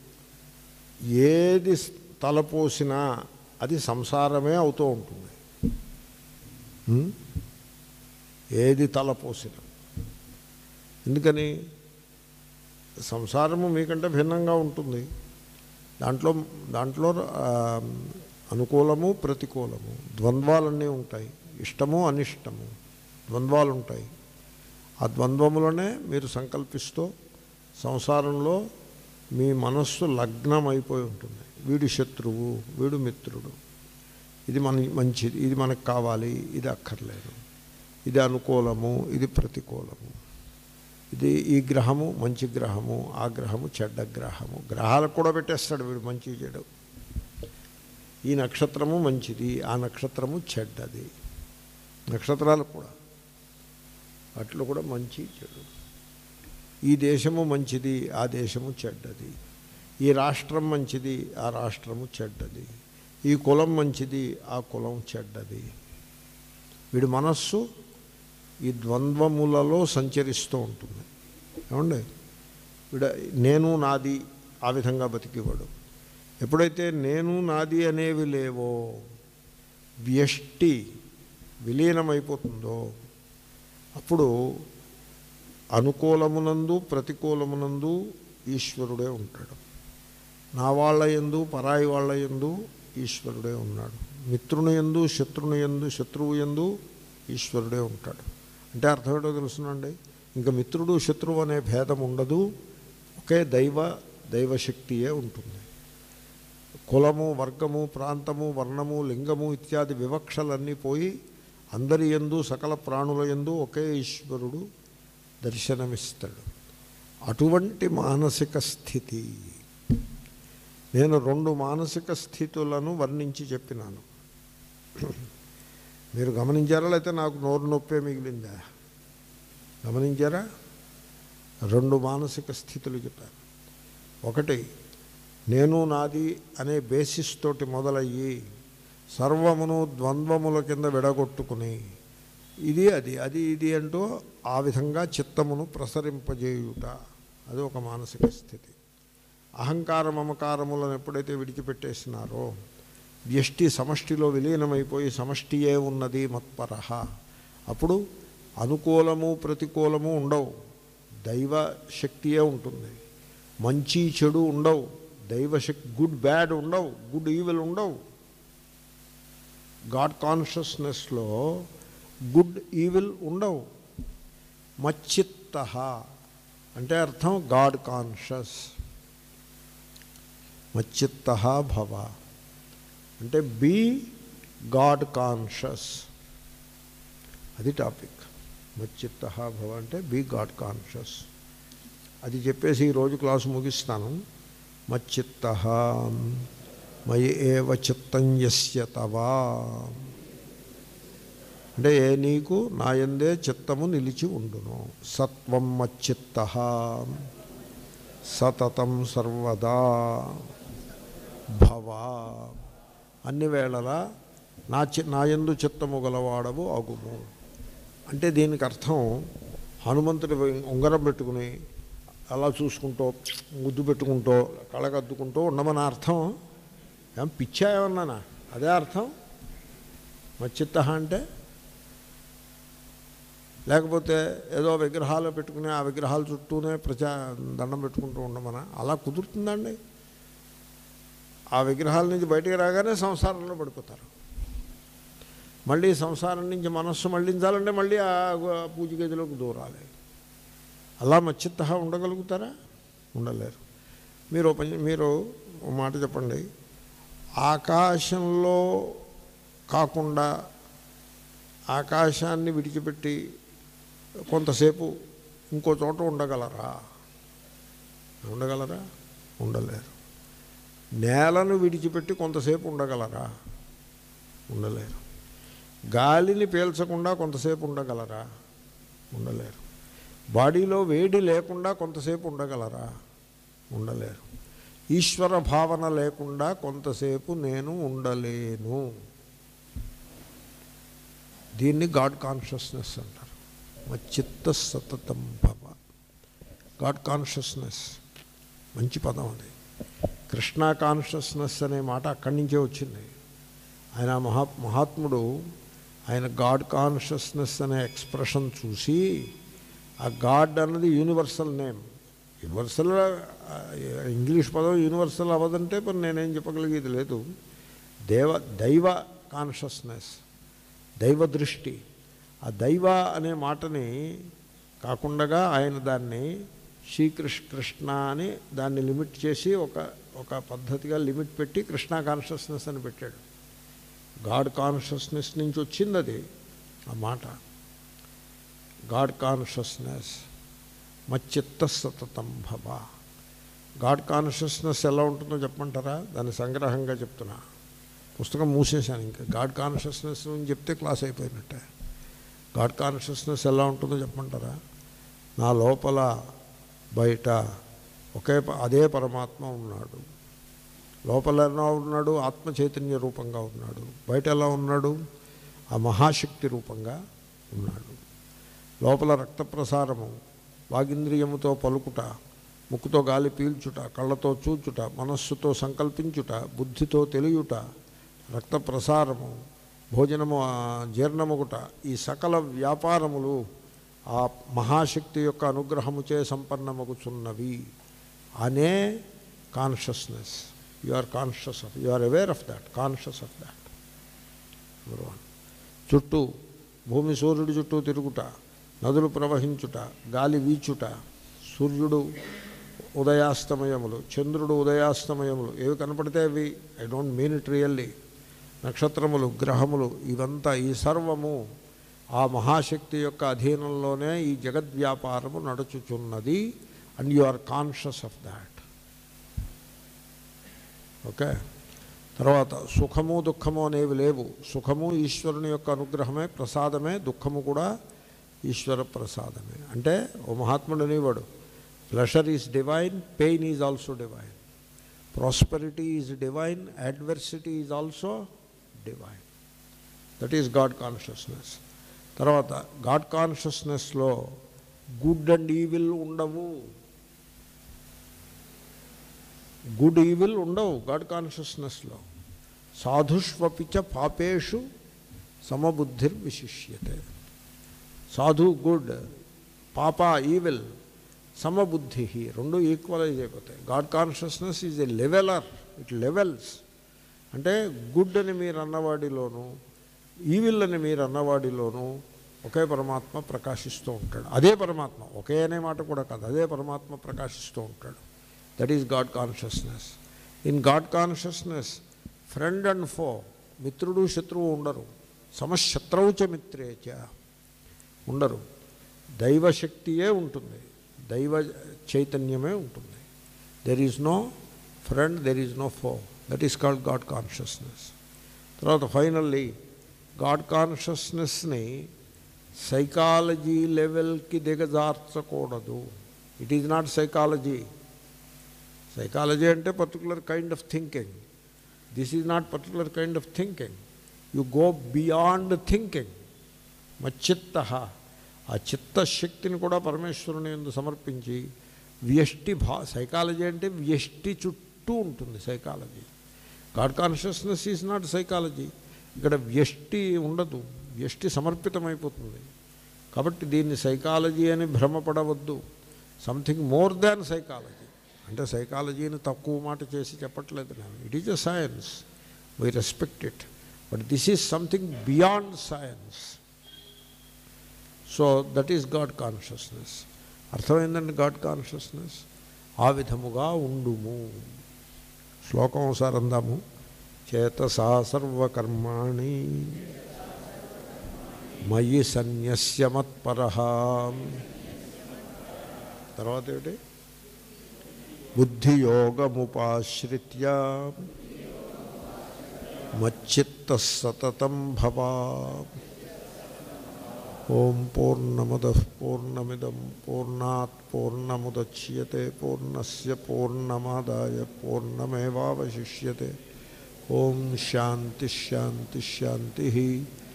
ఏది తలపోసినా అది సంసారమే అవుతూ ఉంటుంది. ఏది తలపోసినా. ఎందుకని? సంసారము మీకంటే భిన్నంగా ఉంటుంది. దాంట్లో దాంట్లో అనుకూలము ప్రతికూలము ద్వంద్వాలన్నీ ఉంటాయి. ఇష్టము అనిష్టము ద్వంద్వాలు ఉంటాయి. ఆ ద్వంద్వములనే మీరు సంకల్పిస్తూ సంసారంలో మీ మనస్సు లగ్నం అయిపోయి ఉంటుంది. వీడు శత్రువు, వీడు మిత్రుడు, ఇది మన మంచిది, ఇది మనకు కావాలి, ఇది అక్కర్లేదు, ఇది అనుకూలము, ఇది ప్రతికూలము, ఇది ఈ గ్రహము మంచి గ్రహము, ఆ గ్రహము చెడ్డ గ్రహము. గ్రహాలకు కూడా పెట్టేస్తాడు వీడు మంచి చెడు. ఈ నక్షత్రము మంచిది, ఆ నక్షత్రము చెడ్డది. నక్షత్రాలకు కూడా అట్లు కూడా మంచి చెడు. ఈ దేశము మంచిది, ఆ దేశము చెడ్డది. ఈ రాష్ట్రం మంచిది, ఆ రాష్ట్రము చెడ్డది. ఈ కులం మంచిది, ఆ కులం చెడ్డది. వీడి మనస్సు ఈ ద్వంద్వములలో సంచరిస్తూ ఉంటుంది. ఏమండి? వీడ నేను నాది ఆ విధంగా బతికేవాడు. ఎప్పుడైతే నేను నాది అనేవి లేవో, వ్యష్టి విలీనమైపోతుందో అప్పుడు అనుకూలమునందు ప్రతికూలమునందు ఈశ్వరుడే ఉంటాడు. నా వాళ్ళ యందు పరాయి వాళ్ళ యందు ఈశ్వరుడే ఉన్నాడు. మిత్రుని యందు శత్రుని యందు శత్రువు యందు ఈశ్వరుడే ఉంటాడు. అంటే అర్థం ఏంటో తెలుసునండి, ఇంకా మిత్రుడు శత్రువు అనే భేదం ఉండదు. ఒకే దైవ దైవశక్తియే ఉంటుంది. కులము వర్గము ప్రాంతము వర్ణము లింగము ఇత్యాది వివక్షలన్నీ పోయి అందరి యందు సకల ప్రాణుల యందు ఒకే ఈశ్వరుడు దర్శనమిస్తాడు. అటువంటి మానసిక స్థితి, నేను రెండు మానసిక స్థితులను వర్ణించి చెప్పినాను. మీరు గమనించారా లేకపోతే నాకు నోరు నొప్పే మిగిలిందా? గమనించారా? రెండు మానసిక స్థితులు చెప్పాను. ఒకటి నేను నాది అనే బేసిస్ తోటి మొదలయ్యి సర్వమును ద్వంద్వముల కింద విడగొట్టుకుని ఇది అది అది ఇది అంటూ ఆ విధంగా చిత్తమును ప్రసరింపజేయుట, అది ఒక మానసిక స్థితి. అహంకార మమకారములను ఎప్పుడైతే విడిచిపెట్టేసినారో వ్యష్టి సమష్టిలో విలీనమైపోయి సమష్టియే ఉన్నది మత్పరహ, అప్పుడు అనుకూలము ప్రతికూలము ఉండవు, దైవ శక్తియే ఉంటుంది. మంచి చెడు ఉండవు, దైవశక్తి, గుడ్ బ్యాడ్ ఉండవు, గుడ్ ఈవిల్ ఉండవు. గాడ్ కాన్షియస్నెస్లో గుడ్ ఈవిల్ ఉండవు. మచ్చిత్త అంటే అర్థం గాడ్ కాన్షియస్. మచ్చిత్త భవ అంటే బీ గాడ్ కాన్షియస్, అది టాపిక్. మచ్చిత్త భవ అంటే బీ గాడ్ కాన్షియస్. అది చెప్పేసి ఈరోజు క్లాసు ముగిస్తాను. మచ్చిత్త మయి ఏవ చిత్తం యస్య తవా అంటే ఏ నీకు నాయందే చిత్తము నిలిచి ఉండును. సత్వం మచ్చిత్త సతతం సర్వదా భవ అన్ని వేళలా నా చి నాయందు చిత్తము గలవాడవు అగుము. అంటే దీనికి అర్థం హనుమంతుడి ఉంగరం పెట్టుకుని అలా చూసుకుంటూ ముద్దు పెట్టుకుంటూ కళ్ళకద్దుకుంటూ ఉండమని అర్థం. ఏం పిచ్చా ఏమన్నానా? అదే అర్థం మచ్చిత్త అంటే. లేకపోతే ఏదో విగ్రహాలు పెట్టుకుని ఆ విగ్రహాల చుట్టూనే ప్రచా దండం పెట్టుకుంటూ ఉండమనా? అలా కుదురుతుందండి? ఆ విగ్రహాల నుంచి బయటికి రాగానే సంసారంలో పడిపోతారు. మళ్ళీ సంసారం నుంచి మనస్సు మళ్ళించాలంటే మళ్ళీ ఆ పూజ గదిలోకి దూరాలి. అలా మచ్చిత్త ఉండగలుగుతారా? ఉండలేరు. మీరు మీరు ఒక మాట చెప్పండి, ఆకాశంలో కాకుండా ఆకాశాన్ని విడిచిపెట్టి కొంతసేపు ఇంకో చోట ఉండగలరా? ఉండగలరా? ఉండలేరు. నేలను విడిచిపెట్టి కొంతసేపు ఉండగలరా? ఉండలేరు. గాలిని పీల్చకుండా కొంతసేపు ఉండగలరా? ఉండలేరు. బాడీలో వేడి లేకుండా కొంతసేపు ఉండగలరా? ఉండలేరు. ఈశ్వర భావన లేకుండా కొంతసేపు నేను ఉండలేను. దీన్ని గాడ్ కాన్షియస్నెస్ అంటారు. మచ్చిత్త సతతం భవ. గాడ్ కాన్షియస్నెస్ మంచి పదం అది. కృష్ణ కాన్షియస్నెస్ అనే మాట అక్కడి నుంచే వచ్చింది. ఆయన మహా మహాత్ముడు ఆయన గాడ్ కాన్షియస్నెస్ అనే ఎక్స్ప్రెషన్ చూసి, ఆ గాడ్ అన్నది యూనివర్సల్ నేమ్. యూనివర్సల్ ఇంగ్లీష్ పదం యూనివర్సల్ అవ్వదంటే మరి నేనేం చెప్పగలిగేది లేదు. దేవ దైవ కాన్షియస్నెస్, దైవ దృష్టి. ఆ దైవ అనే మాటని కాకుండా ఆయన దాన్ని శ్రీకృష్ణ కృష్ణ అని దాన్ని లిమిట్ చేసి ఒక ఒక పద్ధతిగా లిమిట్ పెట్టి కృష్ణ కాన్షియస్నెస్ అని పెట్టాడు. గాడ్ కాన్షియస్నెస్ నుంచి వచ్చింది అది ఆ మాట. గాడ్ కాన్షియస్నెస్ మచ్చిత్త సతతం భవ. గాడ్ కాన్షియస్నెస్ ఎలా ఉంటుందో చెప్పమంటారా? దాన్ని సంగ్రహంగా చెప్తున్నా. పుస్తకం మూసేశాను. ఇంకా గాడ్ కాన్షియస్నెస్ అని చెప్తే క్లాస్ అయిపోయినట్టే. గాడ్ కాన్షియస్నెస్ ఎలా ఉంటుందో చెప్పమంటారా? నా లోపల బయట ఒకే అదే పరమాత్మ ఉన్నాడు. లోపల ఎలా ఉన్నాడు? ఆత్మ చైతన్య రూపంగా ఉన్నాడు. బయట ఎలా ఉన్నాడు? ఆ మహాశక్తి రూపంగా ఉన్నాడు. లోపల రక్త ప్రసారము, వాగింద్రియముతో పలుకుట, ముక్కుతో గాలి పీల్చుట, కళ్ళతో చూచుట, మనస్సుతో సంకల్పించుట, బుద్ధితో తెలియుట, రక్త ప్రసారము, భోజనము జీర్ణముగుట ఈ సకల వ్యాపారములు ఆ మహాశక్తి యొక్క అనుగ్రహముచే సంపన్నమగుచున్నవి అనే consciousness. You are conscious of, you are aware of that, conscious of that. Number one. చుట్టూ భూమి సూర్యుడి చుట్టూ తిరుగుట, నదులు ప్రవహించుట, గాలి వీచుట, సూర్యుడు ఉదయాస్తమయములు, చంద్రుడు ఉదయాస్తమయములు ఏవి కనపడితే అవి, I don't mean it really, నక్షత్రములు, గ్రహములు, ఇవంతా ఈ సర్వము ఆ మహాశక్తి యొక్క అధీనంలోనే ఈ జగద్వ్యాపారము నడుచుచున్నది. And you are conscious of that. Okay. తర్వాత సుఖము దుఃఖము అనేవి లేవు. సుఖము ఈశ్వరుని యొక్క అనుగ్రహమే, ప్రసాదమే. దుఃఖము కూడా ఈశ్వర ప్రసాదమే. అంటే ఓ మహాత్ముడు అనేవాడు, pleasure is divine, pain is also divine, prosperity is divine, adversity is also divine. That is God consciousness. తర్వాత గాడ్ కాన్షియస్నెస్లో గుడ్ అండ్ ఈవిల్ ఉండవు. గుడ్ ఈవిల్ ఉండవు గాడ్ కాన్షియస్నెస్లో. సాధుష్వపిచ పాపేషు సమబుద్ధిర్విశిష్యతే. సాధు గుడ్, పాప ఈవిల్, సమబుద్ధి రెండు ఈక్వలైజ్ అయిపోతాయి. God consciousness is a leveller, it levels. అంటే గుడ్ అని మీరు అన్నవాడిలోనూ ఈవిల్ అని మీరు అన్నవాడిలోనూ ఒకే పరమాత్మ ప్రకాశిస్తూ ఉంటాడు. అదే పరమాత్మ, ఒకే అనే మాట కూడా కాదు, అదే పరమాత్మ ప్రకాశిస్తూ ఉంటాడు. That is God consciousness. In God consciousness friend and foe, మిత్రుడు శత్రువు ఉండరు. సమశత్రౌచ మిత్రేచ ఉండరు. దైవశక్తియే ఉంటుంది, దైవ చైతన్యమే ఉంటుంది. There is no friend, there is no foe. That is called God consciousness. తర్వాత ఫైనల్లీ గాడ్ కాన్షియస్నెస్ని సైకాలజీ లెవెల్కి దిగజార్చకూడదు. It is not psychology. Psychology అంటే particular kind of thinking. This is not particular kind of thinking. You go beyond thinking. మచ్చిత్త, ఆ చిత్తశక్తిని కూడా పరమేశ్వరుని యందు సమర్పించి వ్యష్టి భా సైకాలజీ అంటే వ్యష్టి చుట్టూ ఉంటుంది psychology. God consciousness is not psychology. ఇక్కడ వ్యష్టి ఉండదు, వ్యష్టి సమర్పితమైపోతుంది. కాబట్టి దీన్ని సైకాలజీ అని భ్రమపడవద్దు. Something more than psychology. అంటే సైకాలజీని తక్కువ మాట చేసి చెప్పట్లేదు నేను. It is a science, we respect it, but this is something beyond science. So that is God consciousness. అర్థమైందండి గాడ్ కాన్షియస్నెస్. ఆ విధముగా ఉండుము. శ్లోకం ఒకసారి అందాము. చేతసా సర్వకర్మాణి మయి సన్యస్య మత్పరః. తర్వాత ఏమిటి? బుద్ధియోగముపాశ్రిత్య మచ్చిత్తః సతతం భవ. ఓం పూర్ణమదః పూర్ణమిదం పూర్ణాత్ పూర్ణముదచ్యతే పూర్ణస్య పూర్ణమాదాయ పూర్ణమేవావశిష్యతే. ఓం శాంతి శాంతి శాంతి.